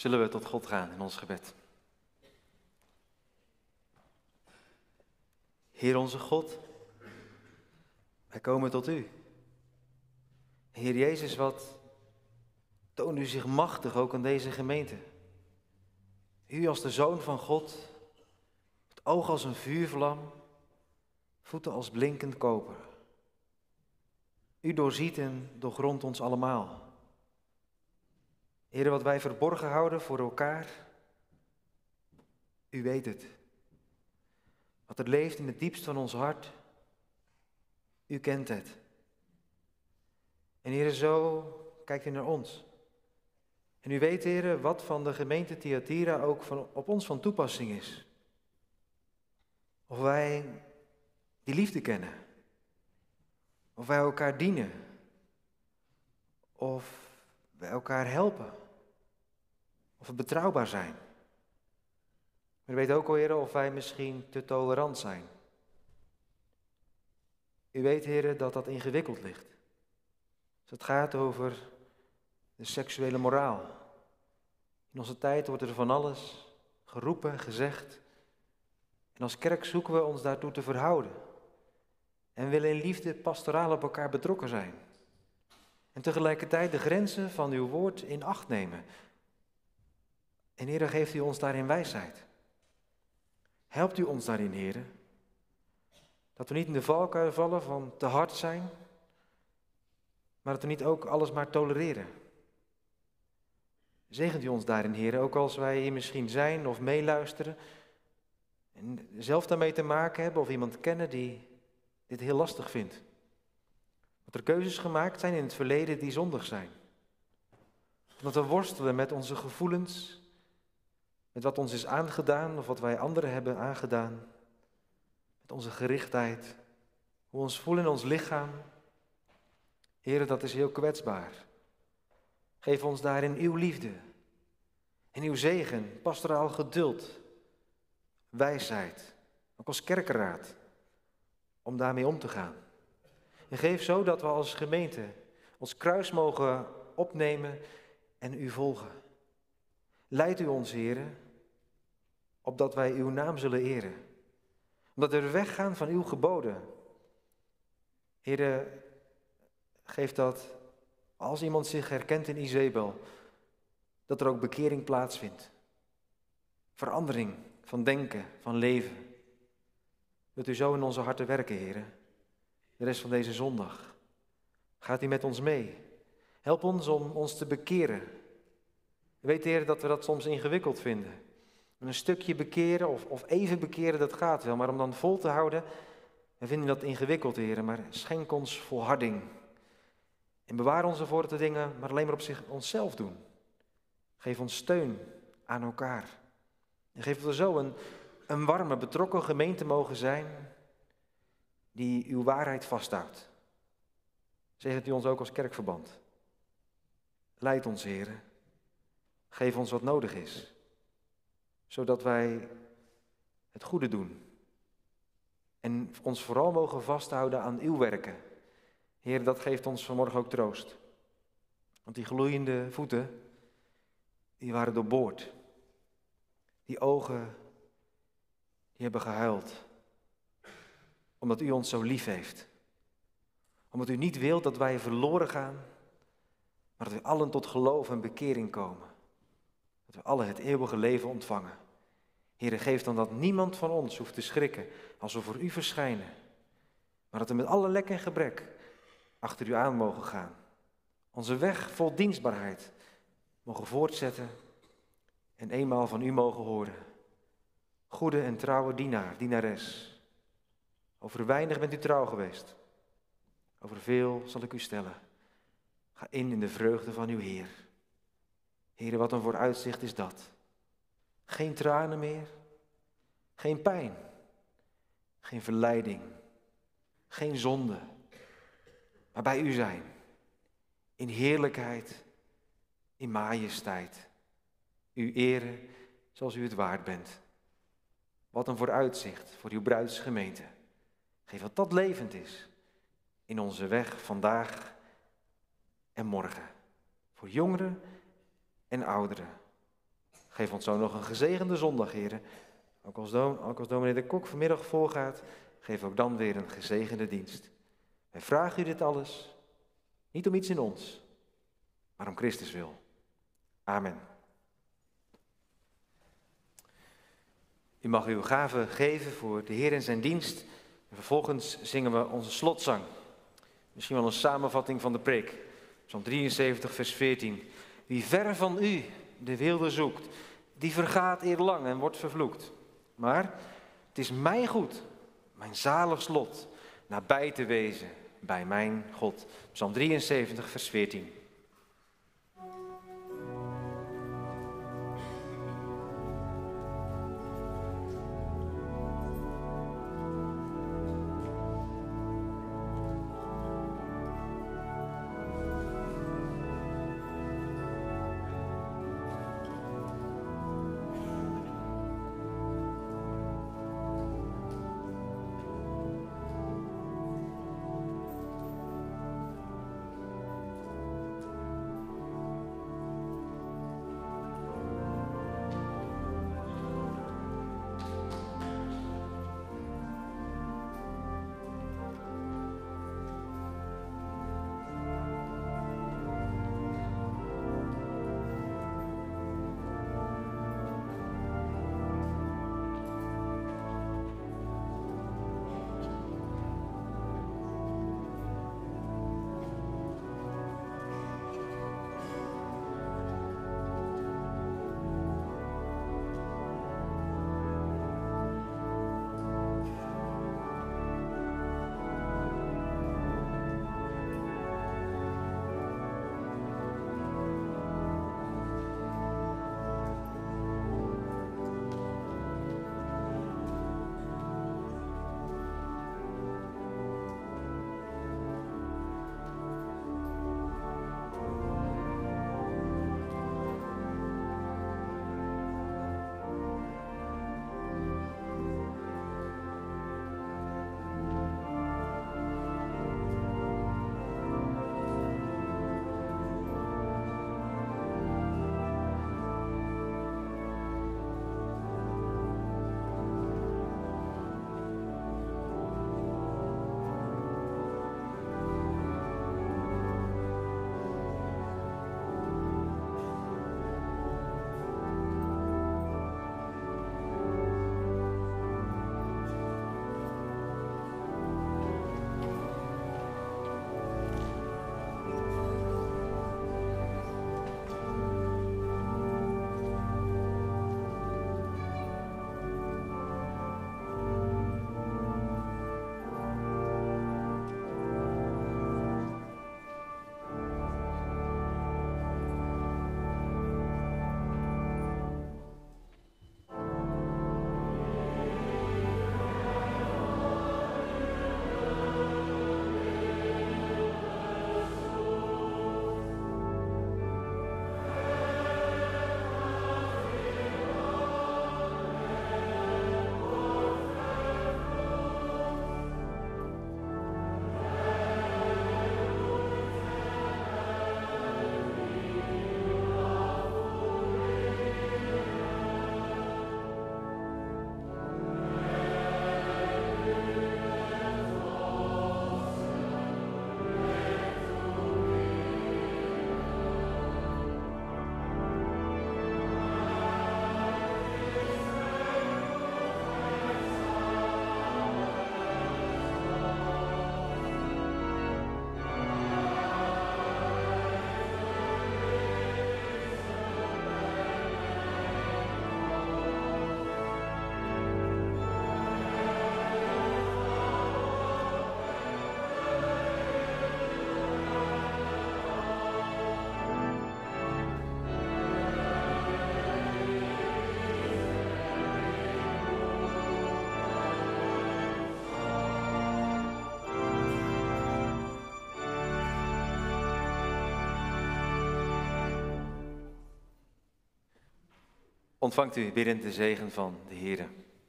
Speaker 2: Zullen we tot God gaan in ons gebed. Heer onze God, wij komen tot u. Heer Jezus, wat toont u zich machtig ook aan deze gemeente. U als de Zoon van God, het oog als een vuurvlam, voeten als blinkend koper. U doorziet en doorgrondt ons allemaal. Heer, wat wij verborgen houden voor elkaar, u weet het. Wat er leeft in het diepst van ons hart, u kent het. En Heer, zo kijkt u naar ons. En u weet, Heer, wat van de gemeente Thyatira ook op ons van toepassing is. Of wij die liefde kennen. Of wij elkaar dienen. Of wij elkaar helpen. Of we betrouwbaar zijn. Maar u weet ook, Heer, of wij misschien te tolerant zijn. U weet, Heer, dat dat ingewikkeld ligt. Als het gaat over de seksuele moraal. In onze tijd wordt er van alles geroepen, gezegd. En als kerk zoeken we ons daartoe te verhouden. En willen in liefde pastoraal op elkaar betrokken zijn. En tegelijkertijd de grenzen van uw woord in acht nemen. En Heer, geeft u ons daarin wijsheid. Helpt u ons daarin, Heer. Dat we niet in de valkuil vallen van te hard zijn. Maar dat we niet ook alles maar tolereren. Zegent u ons daarin, Heer, ook als wij hier misschien zijn of meeluisteren. En zelf daarmee te maken hebben of iemand kennen die dit heel lastig vindt. Dat er keuzes gemaakt zijn in het verleden die zondig zijn. Dat we worstelen met onze gevoelens, met wat ons is aangedaan of wat wij anderen hebben aangedaan. Met onze gerichtheid, hoe we ons voelen in ons lichaam. Heer, dat is heel kwetsbaar. Geef ons daarin uw liefde en uw zegen, pastoraal geduld, wijsheid, ook als kerkenraad, om daarmee om te gaan. En geef zo dat we als gemeente ons kruis mogen opnemen en u volgen. Leid u ons, Heer, opdat wij uw naam zullen eren. Omdat we weggaan van uw geboden. Heer, geef dat als iemand zich herkent in Izebel, dat er ook bekering plaatsvindt. Verandering van denken, van leven. Wilt u zo in onze harten werken, Heer? De rest van deze zondag. Gaat u met ons mee? Help ons om ons te bekeren. U weet, Heer, dat we dat soms ingewikkeld vinden. Een stukje bekeren of even bekeren, dat gaat wel. Maar om dan vol te houden, we vinden dat ingewikkeld, Heer. Maar schenk ons volharding. En bewaar ons ervoor dat de dingen maar alleen maar op onszelf doen. Geef ons steun aan elkaar. En geef dat we zo een warme, betrokken gemeente mogen zijn die uw waarheid vasthoudt. Zegent u ons ook als kerkverband. Leid ons, Heer. Geef ons wat nodig is. Zodat wij het goede doen. En ons vooral mogen vasthouden aan uw werken. Heer, dat geeft ons vanmorgen ook troost. Want die gloeiende voeten, die waren doorboord. Die ogen, die hebben gehuild. Omdat u ons zo lief heeft. Omdat u niet wilt dat wij verloren gaan, maar dat we allen tot geloof en bekering komen. Dat we allen het eeuwige leven ontvangen. Heere, geef dan dat niemand van ons hoeft te schrikken als we voor u verschijnen. Maar dat we met alle lek en gebrek achter u aan mogen gaan. Onze weg vol dienstbaarheid mogen voortzetten en eenmaal van u mogen horen. Goede en trouwe dienaar, dienares. Over weinig bent u trouw geweest. Over veel zal ik u stellen. Ga in de vreugde van uw Heer. Heere, wat een vooruitzicht is dat. Geen tranen meer. Geen pijn. Geen verleiding. Geen zonde. Maar bij u zijn. In heerlijkheid. In majesteit. U eren zoals u het waard bent. Wat een vooruitzicht voor uw bruidsgemeente. Geef dat dat levend is. In onze weg vandaag en morgen. Voor jongeren en ouderen. Geef ons zo nog een gezegende zondag, heren. Ook als dominee de Kok vanmiddag voorgaat, geef ook dan weer een gezegende dienst. Wij vragen u dit alles, niet om iets in ons, maar om Christus wil. Amen. U mag uw gave geven voor de Heer en zijn dienst. En vervolgens zingen we onze slotzang. Misschien wel een samenvatting van de preek. Psalm 73, vers 14. Wie ver van u de weelde zoekt, die vergaat eerlang en wordt vervloekt. Maar het is mij goed, mijn zalig lot, nabij te wezen bij mijn God. Psalm 73, vers 14.
Speaker 3: Ontvangt u biddend de zegen van de Heere.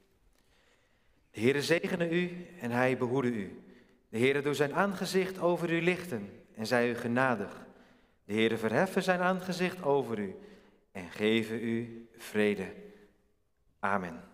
Speaker 3: De Heere zegene u en hij behoede u. De Heere doet zijn aangezicht over u lichten en zij u genadig. De Heere verheffen zijn aangezicht over u
Speaker 2: en geven u vrede. Amen.